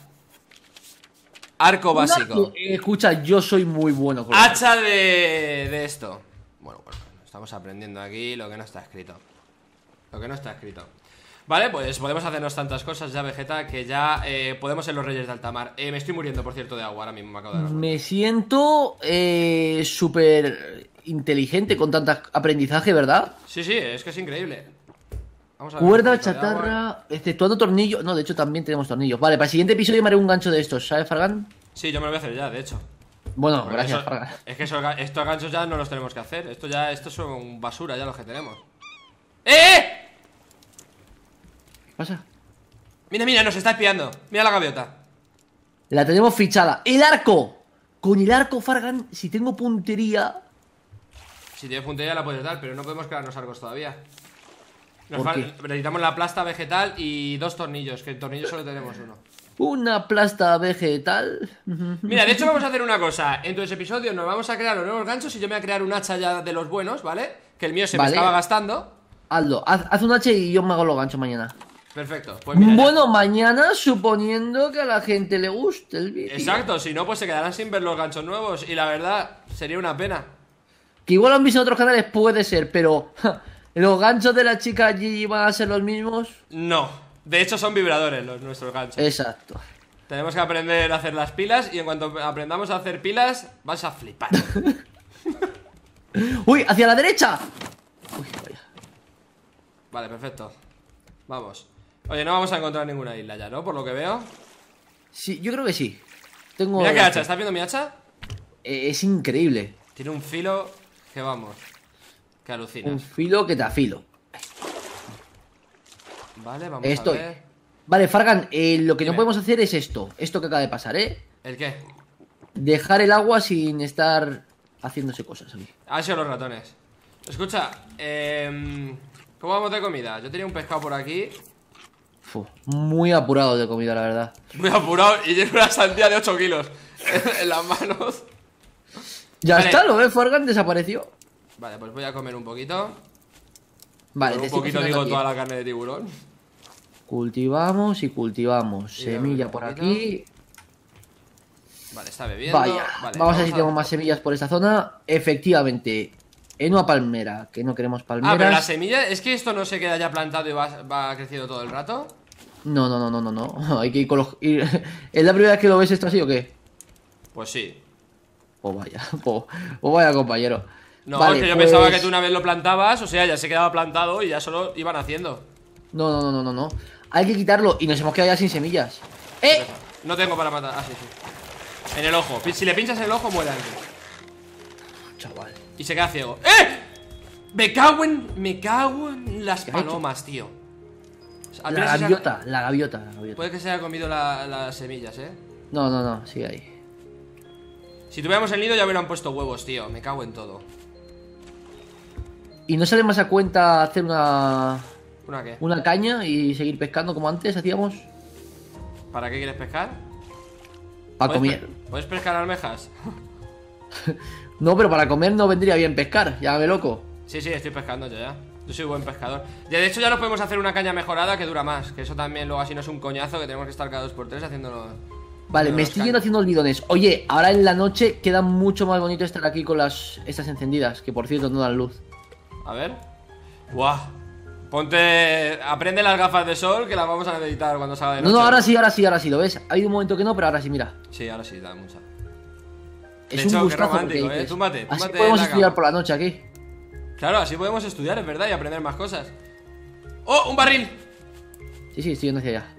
A: Arco
B: Un
A: básico.
B: arco. Eh, Escucha, yo soy muy bueno con
A: Hacha de, de esto. Bueno, bueno, estamos aprendiendo aquí lo que no está escrito. Lo que no está escrito. Vale, pues podemos hacernos tantas cosas ya, Vegeta, que ya eh, podemos ser los reyes de alta mar. Eh, me estoy muriendo, por cierto, de agua ahora mismo, me acabo de dar cuenta.
B: Me siento eh, súper inteligente con tanto aprendizaje, ¿verdad?
A: Sí, sí, es que es increíble. Vamos a ver
B: Cuerda,
A: un poquito de agua.
B: chatarra, exceptuando tornillos. No, de hecho también tenemos tornillos. Vale, para el siguiente episodio me haré un gancho de estos, ¿sabes, Fargan?
A: Sí, yo me lo voy a hacer ya, de hecho.
B: Bueno,
A: Porque
B: gracias,
A: eso-
B: Fargan.
A: Es que esos, ga- estos ganchos ya no los tenemos que hacer. Esto ya, estos son basura ya los que tenemos. ¡Eh!
B: ¿Qué pasa?
A: Mira, mira, nos está espiando. Mira la gaviota.
B: La tenemos fichada. ¡El arco! Con el arco, Fargan, si tengo puntería...
A: Si tienes puntería la puedes dar, pero no podemos crearnos arcos todavía. Nos
B: ¿Por
A: fal- necesitamos la plasta vegetal y dos tornillos, que en tornillos solo tenemos uno.
B: Una plasta vegetal...
A: Mira, de hecho vamos a hacer una cosa. En tus episodios nos vamos a crear los nuevos ganchos y yo me voy a crear un hacha ya de los buenos, ¿vale? Que el mío se
B: Vale.
A: me estaba gastando.
B: Hazlo, haz, haz un H y yo me hago los ganchos mañana.
A: Perfecto, pues mira. ya-
B: Bueno, mañana suponiendo que a la gente le guste el vídeo.
A: Exacto, si no pues se quedarán sin ver los ganchos nuevos. Y la verdad, sería una pena.
B: Que igual lo han visto en otros canales, puede ser, pero... ja, ¿los ganchos de la chica allí van a ser los mismos?
A: No, de hecho son vibradores los nuestros ganchos.
B: Exacto.
A: Tenemos que aprender a hacer las pilas y en cuanto aprendamos a hacer pilas, vas a flipar.
B: ¡Uy! ¡Hacia la derecha! Uy, vaya.
A: Vale, perfecto. Vamos. Oye, no vamos a encontrar ninguna isla ya, ¿no? Por lo que veo.
B: Sí, yo creo que sí. Tengo...
A: Mira qué hacha, ¿estás viendo mi hacha?
B: Eh, es increíble.
A: Tiene un filo que vamos. Que
B: Un
A: alucinas.
B: filo que te afilo.
A: Vale, vamos
B: Estoy.
A: a ver.
B: Vale, Fargan, eh, lo que no
A: Dime.
B: podemos hacer es esto. Esto que acaba de pasar, ¿eh?
A: ¿El qué?
B: Dejar el agua sin estar haciéndose cosas aquí.
A: Han sido los ratones. Escucha, eh, ¿cómo vamos de comida? Yo tenía un pescado por aquí.
B: Fu, muy apurado de comida, la verdad.
A: Muy apurado y llevo una sandía de ocho kilos en las manos.
B: Ya
A: Vale.
B: está, ¿lo ves? Fargan desapareció.
A: Vale, pues voy a comer un poquito.
B: Vale,
A: Con
B: te
A: un
B: estoy
A: poquito
B: cocinando
A: digo
B: aquí.
A: toda la carne de tiburón.
B: Cultivamos y cultivamos.
A: Y
B: Semilla
A: un
B: por
A: poquito.
B: aquí.
A: Vale, está bebiendo.
B: Vaya,
A: Vale,
B: vamos a ver si tenemos más semillas por esta zona. Efectivamente, En una palmera, que no queremos palmeras.
A: Ah, pero la semilla, ¿es que esto no se queda ya plantado y va, va creciendo todo el rato?
B: No, no, no, no, no, no. Hay que ir con los... ir- ¿Es la primera vez que lo ves esto así o qué?
A: Pues sí.
B: Pues vaya, pues, pues vaya compañero.
A: No,
B: Vale,
A: es que yo
B: pues-
A: pensaba que tú una vez lo plantabas, o sea, ya se quedaba plantado y ya solo iban haciendo.
B: No, no, no, no, no, no. Hay que quitarlo y nos hemos quedado ya sin semillas. ¡Eh!
A: No tengo para matar. Ah, sí, sí. En el ojo. Si le pinchas en el ojo, muere alguien.
B: Chaval.
A: Y se queda ciego. ¡Eh! Me cago en. Me cago en las
B: ¿Qué ha
A: palomas, tío. Al
B: La
A: menos se ha-
B: gaviota, la gaviota, la gaviota.
A: Puede que se haya comido la- las semillas, eh.
B: No, no, no, sigue ahí.
A: Si tuviéramos el nido ya hubieran puesto huevos, tío. Me cago en todo.
B: ¿Y no sale más a cuenta hacer una
A: ¿Una qué?
B: una caña y seguir pescando como antes hacíamos?
A: ¿Para qué quieres pescar?
B: Para
A: ¿Puedes
B: comer.
A: pe- ¿Puedes pescar almejas?
B: No, pero para comer no vendría bien pescar, llámame loco.
A: Sí, sí, estoy pescando yo ya. Yo soy buen pescador. Ya, de hecho, ya nos podemos hacer una caña mejorada que dura más. Que eso también luego así no es un coñazo que tenemos que estar cada dos por tres haciéndolo.
B: Vale,
A: haciendo
B: me
A: las
B: estoy yendo
A: cañas.
B: haciendo bidones. Oye, ahora en la noche queda mucho más bonito estar aquí con las estas encendidas, que por cierto no dan luz.
A: A ver. Guau. Ponte. Aprende las gafas de sol que las vamos a necesitar cuando salga de
B: No,
A: noche.
B: no, ahora sí, ahora sí, ahora sí, ¿lo ves? Ha habido un momento que no, pero ahora sí, mira.
A: Sí, ahora sí, da mucha.
B: Es
A: De
B: un
A: hecho, qué
B: gustazo porque
A: romántico, eh.
B: dices,
A: Túmbate,
B: así
A: túmbate
B: podemos
A: en la
B: estudiar
A: cama.
B: por la noche aquí.
A: Claro, así podemos estudiar, es verdad, y aprender más cosas. ¡Oh, un barril!
B: Sí, sí, estoy yendo hacia allá.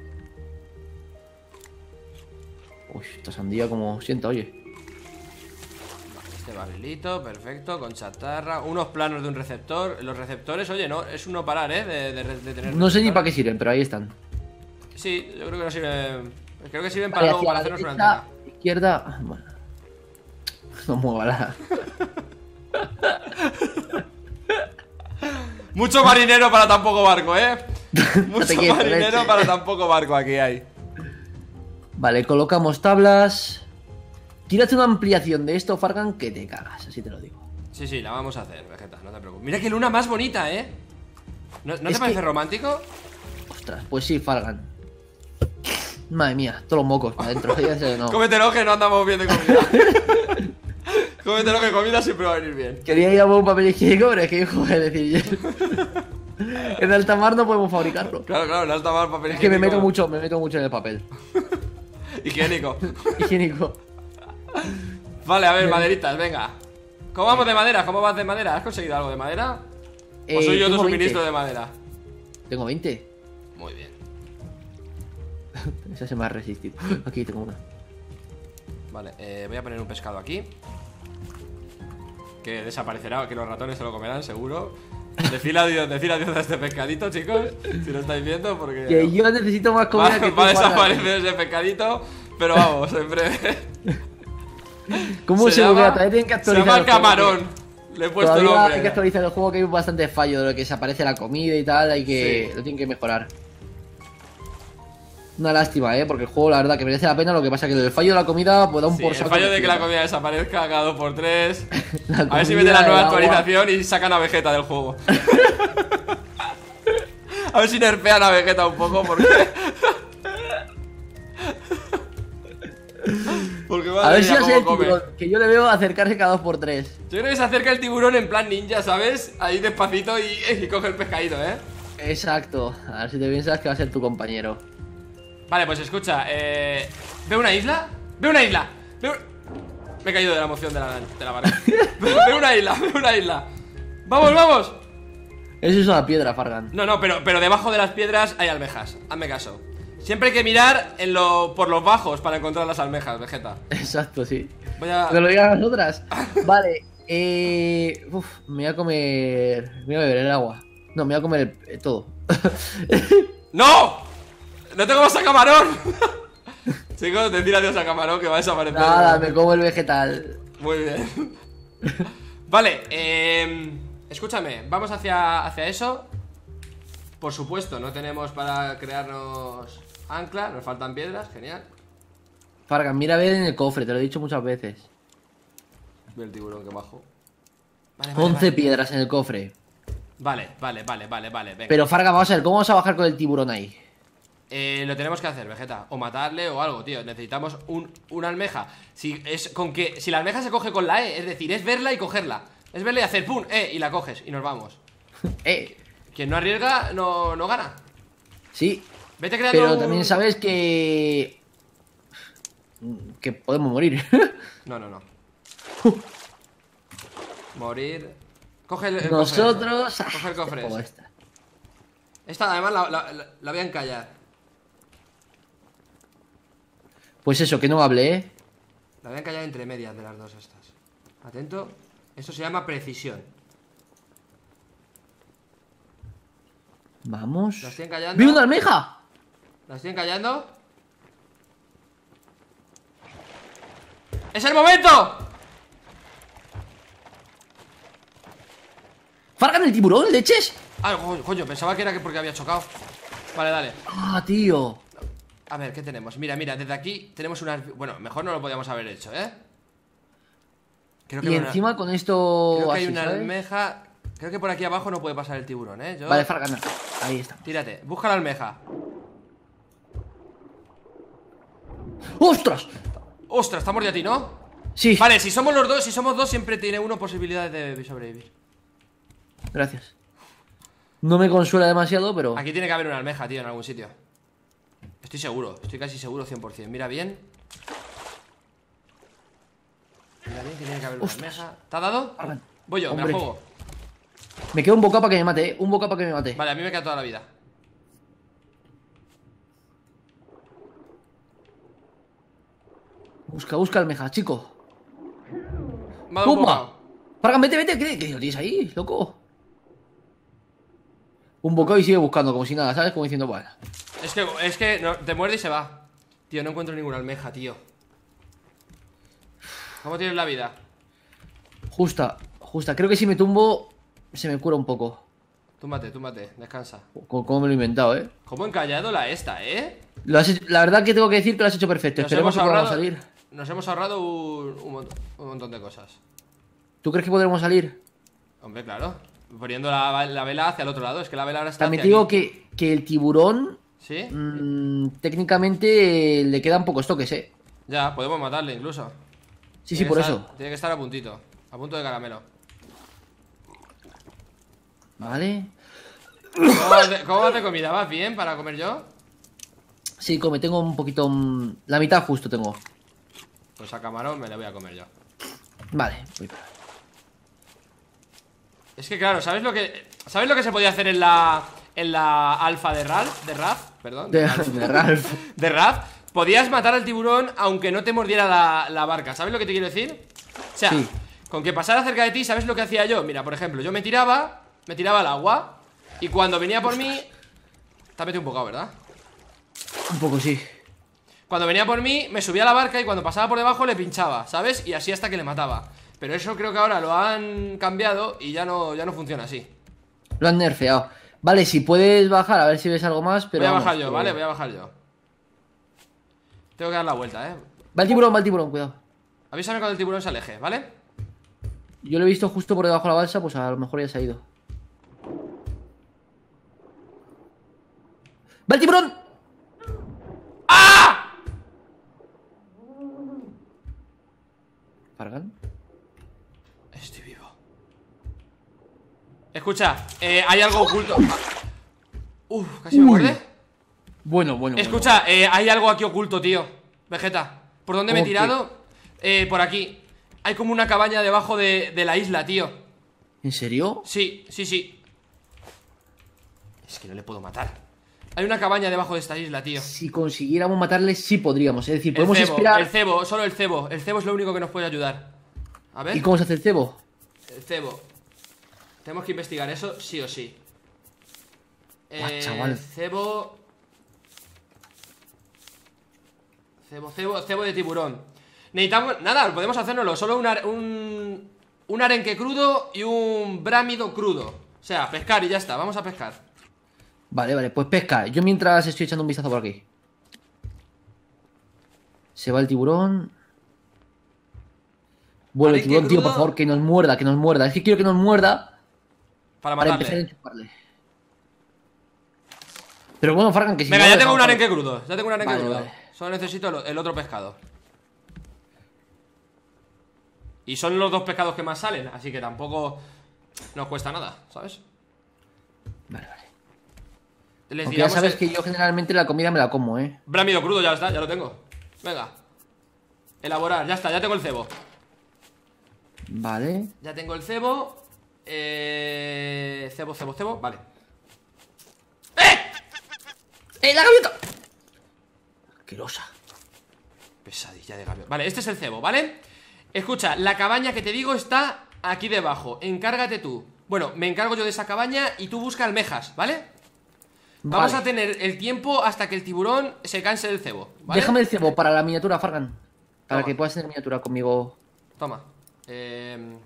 B: Uy, esta sandía como sienta, oye.
A: Este barrilito, perfecto, con chatarra. Unos planos de un receptor. Los receptores, oye, no, es un no parar, eh, de, de, de tener.
B: No sé ni
A: receptores.
B: para qué sirven, pero ahí están.
A: Sí, yo creo que no sirven. Creo que sirven para
B: Vale,
A: luego
B: hacia
A: para
B: la
A: hacernos una
B: derecha,
A: antena.
B: izquierda. ah, Bueno. No muévala.
A: Mucho marinero para tan poco barco, eh. Mucho
B: te quieto,
A: marinero
B: leche.
A: para tan poco barco aquí hay.
B: Vale, colocamos tablas. Quiero hacer una ampliación de esto, Fargan, que te cagas, así te lo digo.
A: Sí, sí, la vamos a hacer, Vegeta, no te preocupes. Mira qué luna más bonita, eh. ¿No, no te
B: Es
A: parece
B: que-
A: romántico?
B: Ostras, pues sí, Fargan. Madre mía, todos los mocos para adentro. Ya sé que no.
A: Cómetelo que no andamos bien de comida. Cómetelo que comida siempre va a venir bien.
B: Quería ir a por un papel higiénico, pero es que, joder, decir. En alta mar no podemos fabricarlo.
A: Claro, claro, no está mal papel
B: Es que me
A: higiénico.
B: meto mucho, me meto mucho en el papel
A: Higiénico.
B: higiénico.
A: Vale, a ver, maderitas, venga. ¿Cómo vamos de madera? ¿Cómo vas de madera? ¿Has conseguido algo de madera? ¿O
B: Eh,
A: soy yo tu
B: tengo
A: suministro
B: veinte.
A: de madera?
B: Tengo veinte.
A: Muy bien.
B: Esa se me ha resistido. Aquí tengo una.
A: Vale, eh, voy a poner un pescado aquí. Que desaparecerá, que los ratones se lo comerán, seguro. Decid adiós, decid adiós a este pescadito, chicos. Si lo estáis viendo, porque.
B: Que yo necesito más comida
A: Va,
B: que tú,
A: va a
B: Fargan.
A: desaparecer ese pescadito. Pero vamos, en breve.
B: ¿Cómo se,
A: llama,
B: llama? Todavía tienen que
A: se
B: actualizar
A: llama
B: el juego,
A: camarón.
B: que-
A: Le he puesto
B: Todavía
A: nombre.
B: hay que actualizar el juego, que hay bastante fallo de lo que desaparece la comida y tal. Hay que.
A: Sí.
B: Lo tienen que mejorar. Una lástima, eh, porque el juego, la verdad, que merece la pena. Lo que pasa que el fallo de la comida puede dar un
A: Sí,
B: por
A: el
B: saco
A: fallo de que la
B: flipas.
A: comida desaparezca cada dos por tres.
B: La
A: A ver si
B: comida,
A: mete la nueva
B: el agua.
A: actualización y sacan a Vegeta del juego. A ver si nerfean a Vegeta un poco, porque. Porque
B: A
A: madre
B: ver si
A: mía,
B: hace
A: cómo
B: el
A: come.
B: tiburón, que yo le veo acercarse cada dos por tres.
A: Yo creo que se acerca el tiburón en plan ninja, ¿sabes? Ahí despacito y, y coge el pescadito, ¿eh?
B: Exacto. A ver si te piensas que va a ser tu compañero.
A: Vale, pues escucha, eh... ¿Veo una isla? ¡Veo una isla! Veo... Me he caído de la emoción de la, de la barra. Veo una isla, veo una isla. ¡Vamos, vamos!
B: Eso es una piedra, Fargan.
A: No, no, pero, pero debajo de las piedras hay almejas. Hazme caso. Siempre hay que mirar en lo, por los bajos para encontrar las almejas, Vegeta.
B: Exacto, sí.
A: Voy a...
B: ¿Te lo digan a nosotras? Vale, eh... Uf, me voy a comer... Me voy a beber el agua. No, me voy a comer el- eh, todo.
A: ¡No! ¡No tengo más a camarón! Chicos, decir adiós a camarón que va a desaparecer.
B: Nada, me como el vegetal.
A: Muy bien. Vale, eh, escúchame, vamos hacia, hacia eso. Por supuesto, no tenemos para crearnos ancla, nos faltan piedras, genial.
B: Fargan, mira a ver en el cofre, te lo he dicho muchas veces.
A: Ve el tiburón que bajo. Vale, vale,
B: once
A: vale.
B: piedras en el cofre.
A: Vale, vale, vale, vale, vale, venga.
B: Pero Fargan, vamos a ver, ¿cómo vamos a bajar con el tiburón ahí?
A: Eh, lo tenemos que hacer, Vegeta. O matarle o algo, tío. Necesitamos un, una almeja. Si, es con que, si la almeja se coge con la E, es decir, es verla y cogerla. Es verle y hacer pum, eh, y la coges y nos vamos.
B: Eh,
A: Quien no arriesga no, no gana.
B: sí.
A: Vete creando
B: Pero
A: un-
B: también sabes que... Que podemos morir.
A: No, no, no. Morir. Coge el, el
B: Nosotros...
A: cofre ese. Coge el cofre
B: Como
A: ese.
B: esta.
A: Esta además la, la, la, la voy a encallar.
B: Pues eso, que no hable, ¿eh?
A: La voy a encallar entre medias de las dos estas. Atento. Esto se llama precisión.
B: Vamos.
A: La estoy encallando.
B: ¡Vi una almeja!
A: La estoy encallando. ¡Es el momento!
B: ¡Fargan el tiburón, leches!
A: Ah, coño, coño, pensaba que era que porque había chocado. Vale, dale.
B: Ah, tío.
A: A ver, ¿qué tenemos? Mira, mira, desde aquí tenemos unas... Bueno, mejor no lo podíamos haber hecho, ¿eh? Creo que
B: Y
A: hay una-
B: encima con esto...
A: Creo que hay
B: así,
A: una
B: ¿sabes?
A: almeja. Creo que por aquí abajo no puede pasar el tiburón, ¿eh? Yo...
B: Vale, Fargan. Ahí está.
A: Tírate, busca la almeja.
B: ¡Ostras!
A: Ostras, estamos de a ti, ¿no?
B: Sí.
A: Vale, si somos los dos, si somos dos, siempre tiene uno posibilidades de sobrevivir.
B: Gracias. No me consuela demasiado, pero...
A: Aquí tiene que haber una almeja, tío, en algún sitio. Estoy seguro, estoy casi seguro cien por cien. Mira bien. Mira bien que tiene que haber una
B: Ostras.
A: almeja. ¿Te ha dado?
B: Fargan.
A: Voy yo, me
B: Hombre.
A: la juego.
B: Me queda un bocado para que me mate, ¿eh? Un bocado para que me mate.
A: Vale, a mí me queda toda la vida.
B: Busca, busca almeja, chico.
A: Me ha dado un
B: ¡Pumba!
A: bocado.
B: Fargan, vete, vete. ¿Qué, qué lo tienes ahí, loco? Un bocado y sigue buscando, como si nada, ¿sabes? Como diciendo, bueno.
A: Es que, es que no, te muerde y se va. Tío, no encuentro ninguna almeja, tío. ¿Cómo tienes la vida?
B: Justa, justa. Creo que si me tumbo, se me cura un poco.
A: Túmbate, túmbate, descansa.
B: Como, como me lo he inventado, ¿eh?
A: ¿Cómo he encallado la esta, eh?
B: Lo has hecho- la verdad que tengo que decir que lo has hecho perfecto.
A: Nos
B: Esperemos
A: hemos
B: que podamos
A: ahorrado,
B: salir.
A: nos hemos ahorrado un, un mon- un montón de cosas.
B: ¿Tú crees que podremos salir?
A: Hombre, claro. Poniendo la, la vela hacia el otro lado. Es que la vela ahora está
B: También
A: hacia
B: te digo
A: aquí.
B: que, que el tiburón
A: ¿Sí?
B: mm, técnicamente le quedan pocos toques, ¿eh?
A: Ya, podemos matarle incluso.
B: Sí, sí,
A: Tiene
B: por
A: que
B: eso.
A: estar- Tiene que estar a puntito. A punto de caramelo.
B: Vale.
A: ¿Cómo vas de, cómo vas de comida? ¿Vas bien para comer yo?
B: Sí, come, tengo un poquito... mm, la mitad justo tengo.
A: Pues a camarón me le voy a comer yo.
B: Vale, voy para-
A: Es que claro, ¿sabes lo que ¿sabes lo que se podía hacer en la en la alfa de Ralph, de Raf, perdón,
B: De,
A: Ralph.
B: de Ralph.
A: de Raf? Podías matar al tiburón aunque no te mordiera la, la barca. ¿Sabes lo que te quiero decir? O sea,
B: Sí.
A: con que pasara cerca de ti, ¿sabes lo que hacía yo? Mira, por ejemplo, yo me tiraba, me tiraba al agua y cuando venía por mí, te has metido un bocado, ¿verdad?
B: Un poco, sí.
A: Cuando venía por mí, me subía a la barca y cuando pasaba por debajo le pinchaba, ¿sabes? Y así hasta que le mataba. Pero eso creo que ahora lo han cambiado y ya no, ya no funciona así.
B: Lo han nerfeado. Vale, si puedes bajar, a ver si ves algo más, pero
A: Voy a
B: vamos,
A: bajar yo,
B: que-
A: ¿vale? Voy a bajar yo. Tengo que dar la vuelta, ¿eh?
B: Va el tiburón, va el tiburón, cuidado.
A: Avísame cuando el tiburón se aleje, ¿vale?
B: Yo lo he visto justo por debajo de la balsa, pues a lo mejor ya se ha ido. ¡Va el tiburón!
A: ¡Ah!
B: ¿Fargan?
A: Estoy vivo. Escucha, eh, hay algo oculto. Uf, casi me
B: Uy.
A: muerde.
B: Bueno, bueno,
A: Escucha, eh, hay algo aquí oculto, tío. Vegeta, ¿por dónde me he
B: ¿Cómo
A: tirado? Eh, por aquí. Hay como una cabaña debajo de, de la isla, tío.
B: bueno. ¿En serio?
A: Sí, sí, sí. Es que no le puedo matar. Hay una cabaña debajo de esta isla, tío.
B: Si consiguiéramos matarle, sí podríamos. Es decir,
A: El
B: podemos
A: cebo,
B: esperar.
A: el cebo, solo el cebo. El cebo es lo único que nos puede ayudar. A ver.
B: ¿Y cómo se hace el cebo?
A: El cebo. Tenemos que investigar eso sí o sí.
B: Buah,
A: Eh,
B: chaval.
A: Cebo. Cebo, cebo, cebo de tiburón. Necesitamos. Nada, podemos hacérnoslo. Solo un, ar- un. Un arenque crudo y un brámido crudo. O sea, pescar y ya está. Vamos a pescar.
B: Vale, vale, pues pesca. Yo mientras estoy echando un vistazo por aquí. Se va el tiburón. Vuelve el
A: Arenque
B: tiburón, tío, por
A: crudo.
B: favor, que nos muerda, que nos muerda. Es que quiero que nos muerda
A: Para
B: para
A: matarle.
B: empezar a enchufarle. Pero bueno, Fargan, que si
A: Venga,
B: no,
A: ya tengo
B: dejamos
A: un
B: para-
A: arenque crudo. Ya tengo un arenque
B: Vale,
A: crudo.
B: vale.
A: Solo necesito el, el otro pescado. Y son los dos pescados que más salen, así que tampoco nos cuesta nada, ¿sabes?
B: Vale, vale.
A: Les
B: Aunque ya sabes
A: el...
B: que yo generalmente la comida me la como, ¿eh?
A: Brámido crudo, ya está, ya lo tengo. Venga. Elaborar, ya está, ya tengo el cebo.
B: Vale.
A: Ya tengo el cebo. Eh... Cebo, cebo, cebo, vale. ¡Eh!
B: ¡Eh, la gaviota! Asquerosa.
A: Pesadilla de gaviota. Vale, este es el cebo, ¿vale? Escucha, la cabaña que te digo está aquí debajo. Encárgate tú. Bueno, me encargo yo de esa cabaña y tú busca almejas, ¿vale? Vamos
B: Vale.
A: a tener el tiempo hasta que el tiburón se canse del cebo, ¿vale?
B: Déjame el cebo para la miniatura, Fargan. Para
A: Toma.
B: que puedas tener miniatura conmigo.
A: Toma. Eh...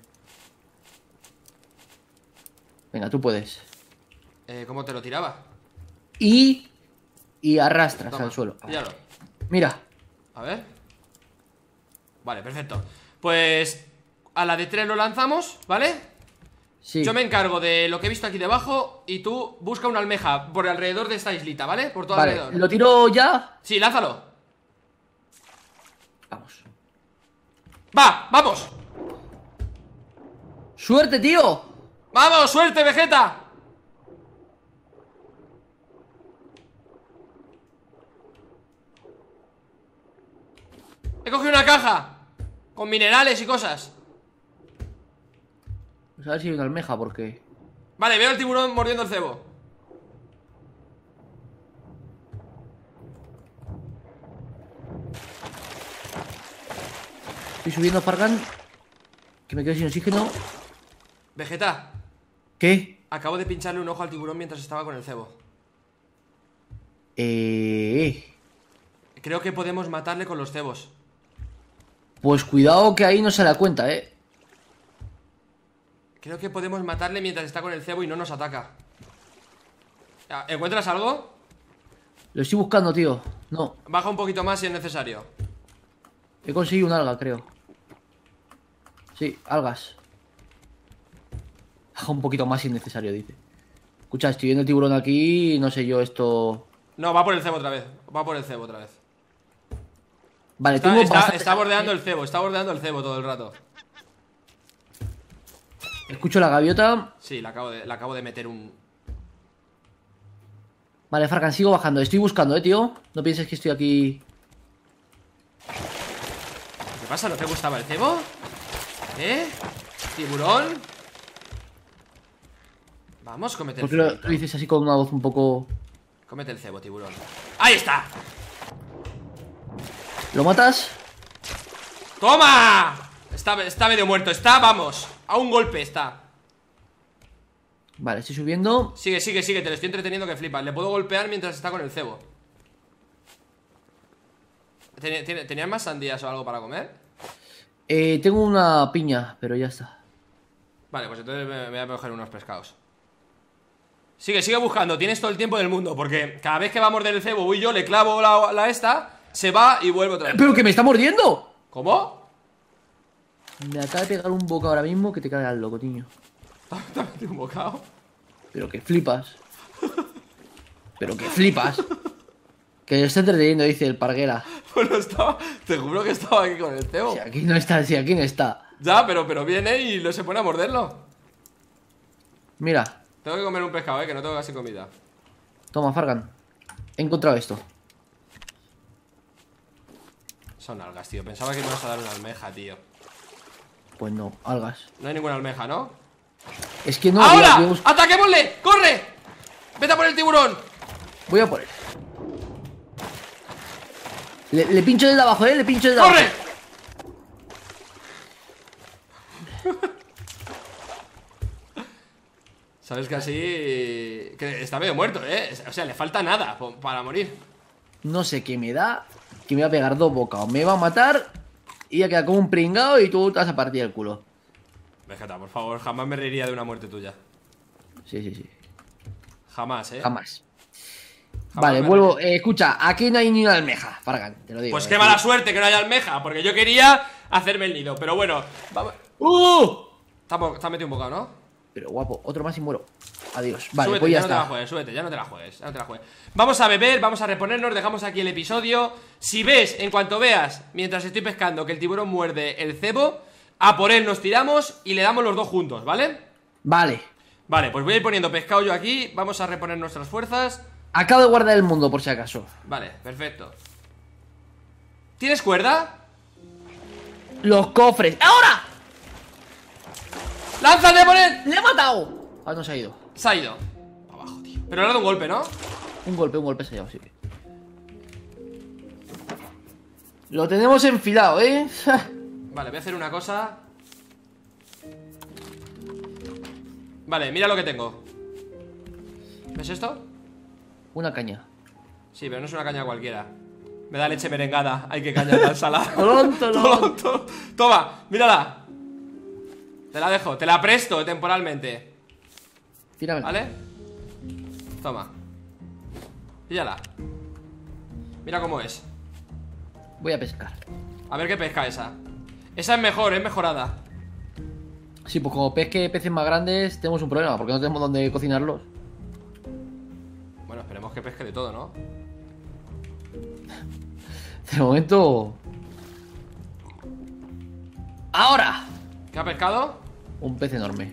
B: Venga, tú puedes.
A: eh, ¿Cómo te lo tiraba?
B: Y... Y arrastras
A: Toma,
B: al suelo.
A: píllalo.
B: Mira.
A: A ver. Vale, perfecto. Pues a la de tres lo lanzamos, ¿vale?
B: Sí.
A: Yo me encargo de lo que he visto aquí debajo y tú busca una almeja por alrededor de esta islita, ¿vale? Por todo
B: Vale,
A: alrededor.
B: ¿lo tiro ya?
A: Sí, lánzalo.
B: Vamos.
A: ¡Va! ¡Vamos!
B: ¡Suerte, tío!
A: ¡Vamos! ¡Suerte, Vegeta! He cogido una caja con minerales y cosas.
B: Pues a ver si hay una almeja, porque...
A: Vale, veo el tiburón mordiendo el cebo.
B: Estoy subiendo, Fargan. Que me quedo sin oxígeno.
A: Vegeta,
B: ¿Qué?
A: acabo de pincharle un ojo al tiburón mientras estaba con el cebo.
B: Eh...
A: Creo que podemos matarle con los cebos.
B: Pues cuidado que ahí no se da cuenta, ¿eh?
A: Creo que podemos matarle mientras está con el cebo y no nos ataca. ¿Encuentras algo?
B: Lo estoy buscando, tío. No,
A: Baja un poquito más si es necesario.
B: he conseguido un alga, creo. Sí, algas. Baja un poquito más si es necesario, dice. Escucha, estoy viendo el tiburón aquí y no sé yo esto...
A: No, va por el cebo otra vez. Va por el cebo otra vez.
B: Vale,
A: Está,
B: tengo
A: está-
B: bastante-
A: está bordeando el cebo, está bordeando el cebo todo el rato.
B: Escucho la gaviota.
A: Sí, le acabo de, le acabo de meter un...
B: Vale, Fargan, sigo bajando. Estoy buscando, eh, tío. No pienses que estoy aquí...
A: ¿Qué pasa? ¿No te gustaba el cebo? ¿Eh? ¿Tiburón? Vamos, cómete el
B: ¿Por qué lo,
A: cebo.
B: lo dices así con una voz un poco...
A: Cómete el cebo, tiburón. ¡Ahí está!
B: ¿Lo matas?
A: ¡Toma! Está, está medio muerto, está, vamos. A un golpe está.
B: Vale, estoy subiendo.
A: Sigue, sigue, sigue, te lo estoy entreteniendo que flipas. Le puedo golpear mientras está con el cebo. ¿Ten- ten- ¿Tenías más sandías o algo para comer?
B: Eh, tengo una piña, pero ya está.
A: Vale, pues entonces me, me voy a coger unos pescados. Sigue, sigue buscando, tienes todo el tiempo del mundo. Porque cada vez que va a morder el cebo, voy yo, le clavo la, la esta, se va y vuelve otra vez.
B: ¡Pero que me está mordiendo!
A: ¿Cómo?
B: Me acaba de pegar un boca ahora mismo que te cae al loco, niño.
A: ¿Te has metido un bocado?
B: Pero que flipas. Pero que flipas. Que está entreteniendo, dice el parguera.
A: Bueno, estaba, te juro que estaba aquí con el cebo.
B: Si aquí no está, si aquí no está.
A: Ya, pero, pero viene y lo se pone a morderlo.
B: Mira,
A: Tengo que comer un pescado, eh, que no tengo casi comida.
B: toma, Fargan. He encontrado esto.
A: Son algas, tío, pensaba que me ibas a dar una almeja, tío.
B: Pues no, algas.
A: No hay ninguna almeja, ¿no?
B: Es que no.
A: ¡Ahora!
B: Voy a, bus-
A: ¡Ataquémosle! ¡Corre! ¡Vete a por el tiburón!
B: voy a por él. Le, le pincho desde abajo, eh. Le pincho desde abajo.
A: ¡Corre! Sabes que así... Que está medio muerto, ¿eh? O sea, le falta nada po- para morir.
B: No sé qué me da. Que me va a pegar dos bocados. Me va a matar. Y ya queda como un pringao y tú te vas a partir el culo.
A: Vegeta, por favor, jamás me reiría de una muerte tuya.
B: Sí, sí, sí.
A: Jamás, ¿eh?
B: Jamás.
A: Jamás
B: Vale,
A: me
B: vuelvo.
A: reiría.
B: eh, escucha, aquí no hay ni una almeja, Fargan, te lo digo.
A: Pues
B: eh,
A: qué
B: sí.
A: mala suerte que no haya almeja, porque yo quería hacerme el nido. Pero bueno, vamos...
B: ¡Uh!
A: Te has mo- te has metido un bocado, ¿no?
B: Pero guapo, otro más y muero. Adiós. Vale,
A: súbete,
B: pues ya
A: ya no te la
B: está.
A: juegues, súbete, ya no te la juegues, ya no te la juegues. Vamos a beber, vamos a reponernos, dejamos aquí el episodio. Si ves, en cuanto veas, mientras estoy pescando, que el tiburón muerde el cebo, A por él nos tiramos y le damos los dos juntos, ¿vale?
B: Vale.
A: Vale, pues voy a ir poniendo pescado yo aquí. Vamos a reponer nuestras fuerzas.
B: Acabo de guardar el mundo, por si acaso.
A: Vale, perfecto. ¿Tienes cuerda?
B: Los cofres. ¡Ahora!
A: ¡Lánzate por él!
B: ¡Le he matado! Ah, no se ha ido.
A: Se ha ido. Abajo, tío. Pero le ha dado un golpe, ¿no?
B: Un golpe, un golpe se ha llevado, sí. Lo tenemos enfilado, ¿eh?
A: Vale, voy a hacer una cosa. Vale, mira lo que tengo. ¿Ves esto?
B: Una caña.
A: Sí, pero no es una caña cualquiera. Me da leche merengada. Ay, qué caña tan salada.
B: Tolón, tolón.
A: Toma, mírala. Te la dejo, te la presto temporalmente.
B: Tírame.
A: ¿Vale? Toma. Píllala. Mira cómo es.
B: Voy a pescar.
A: A ver qué pesca esa. Esa es mejor, es mejorada.
B: Sí, pues como pesque peces más grandes tenemos un problema, porque no tenemos dónde cocinarlos.
A: Bueno, esperemos que pesque de todo, ¿no?
B: De momento... ¡Ahora!
A: ¿Qué ha pescado?
B: Un pez enorme.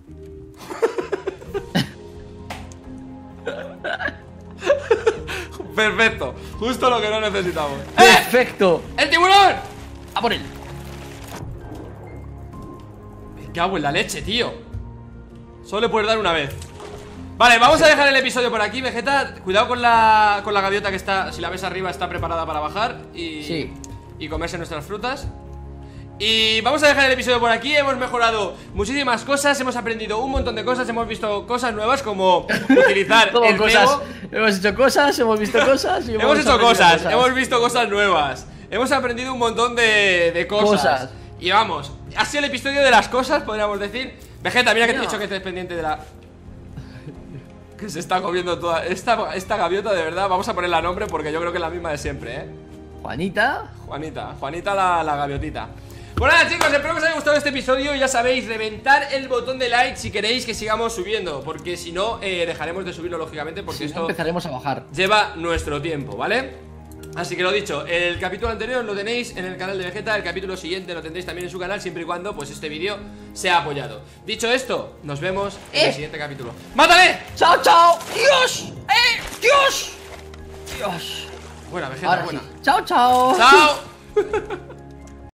A: Perfecto, justo lo que no necesitamos. ¡Eh!
B: ¡Perfecto!
A: ¡El tiburón!
B: ¡A por él!
A: Me cago en la leche, tío. Solo le puedes dar una vez. Vale, vamos a dejar el episodio por aquí, Vegeta. Cuidado con la, con la gaviota que está, si la ves arriba, está preparada para bajar y,
B: sí.
A: y comerse nuestras frutas. Y vamos a dejar el episodio por aquí. Hemos mejorado muchísimas cosas, hemos aprendido un montón de cosas, hemos visto cosas nuevas como utilizar el
B: cosas.
A: cebo.
B: Hemos hecho cosas, hemos visto cosas y hemos,
A: hemos hecho cosas,
B: cosas,
A: hemos visto cosas nuevas. Hemos aprendido un montón de, de cosas.
B: cosas.
A: Y vamos, ha sido el episodio de las cosas, podríamos decir. Vegeta, mira que te he dicho que estés pendiente de la... Que se está comiendo toda... Esta, esta gaviota, de verdad, vamos a ponerle nombre porque yo creo que es la misma de siempre, ¿eh?
B: Juanita.
A: Juanita, Juanita la, la gaviotita. Bueno, nada, chicos, espero que os haya gustado este episodio. Ya sabéis, reventar el botón de like si queréis que sigamos subiendo, porque si no, eh, dejaremos de subirlo, lógicamente, porque
B: Si
A: esto
B: no, empezaremos a bajar.
A: lleva nuestro tiempo, ¿vale? Así que lo dicho, el capítulo anterior lo tenéis en el canal de Vegeta. El capítulo siguiente lo tendréis también en su canal, siempre y cuando pues este vídeo sea apoyado. Dicho esto, nos vemos en
B: ¡Eh!
A: el siguiente capítulo. ¡Mátale!
B: ¡Chao, chao! ¡Dios! ¡Eh! ¡Dios! ¡Dios!
A: Buena, Vegeta,
B: Ahora
A: buena.
B: sí. ¡Chao, chao!
A: ¡Chao!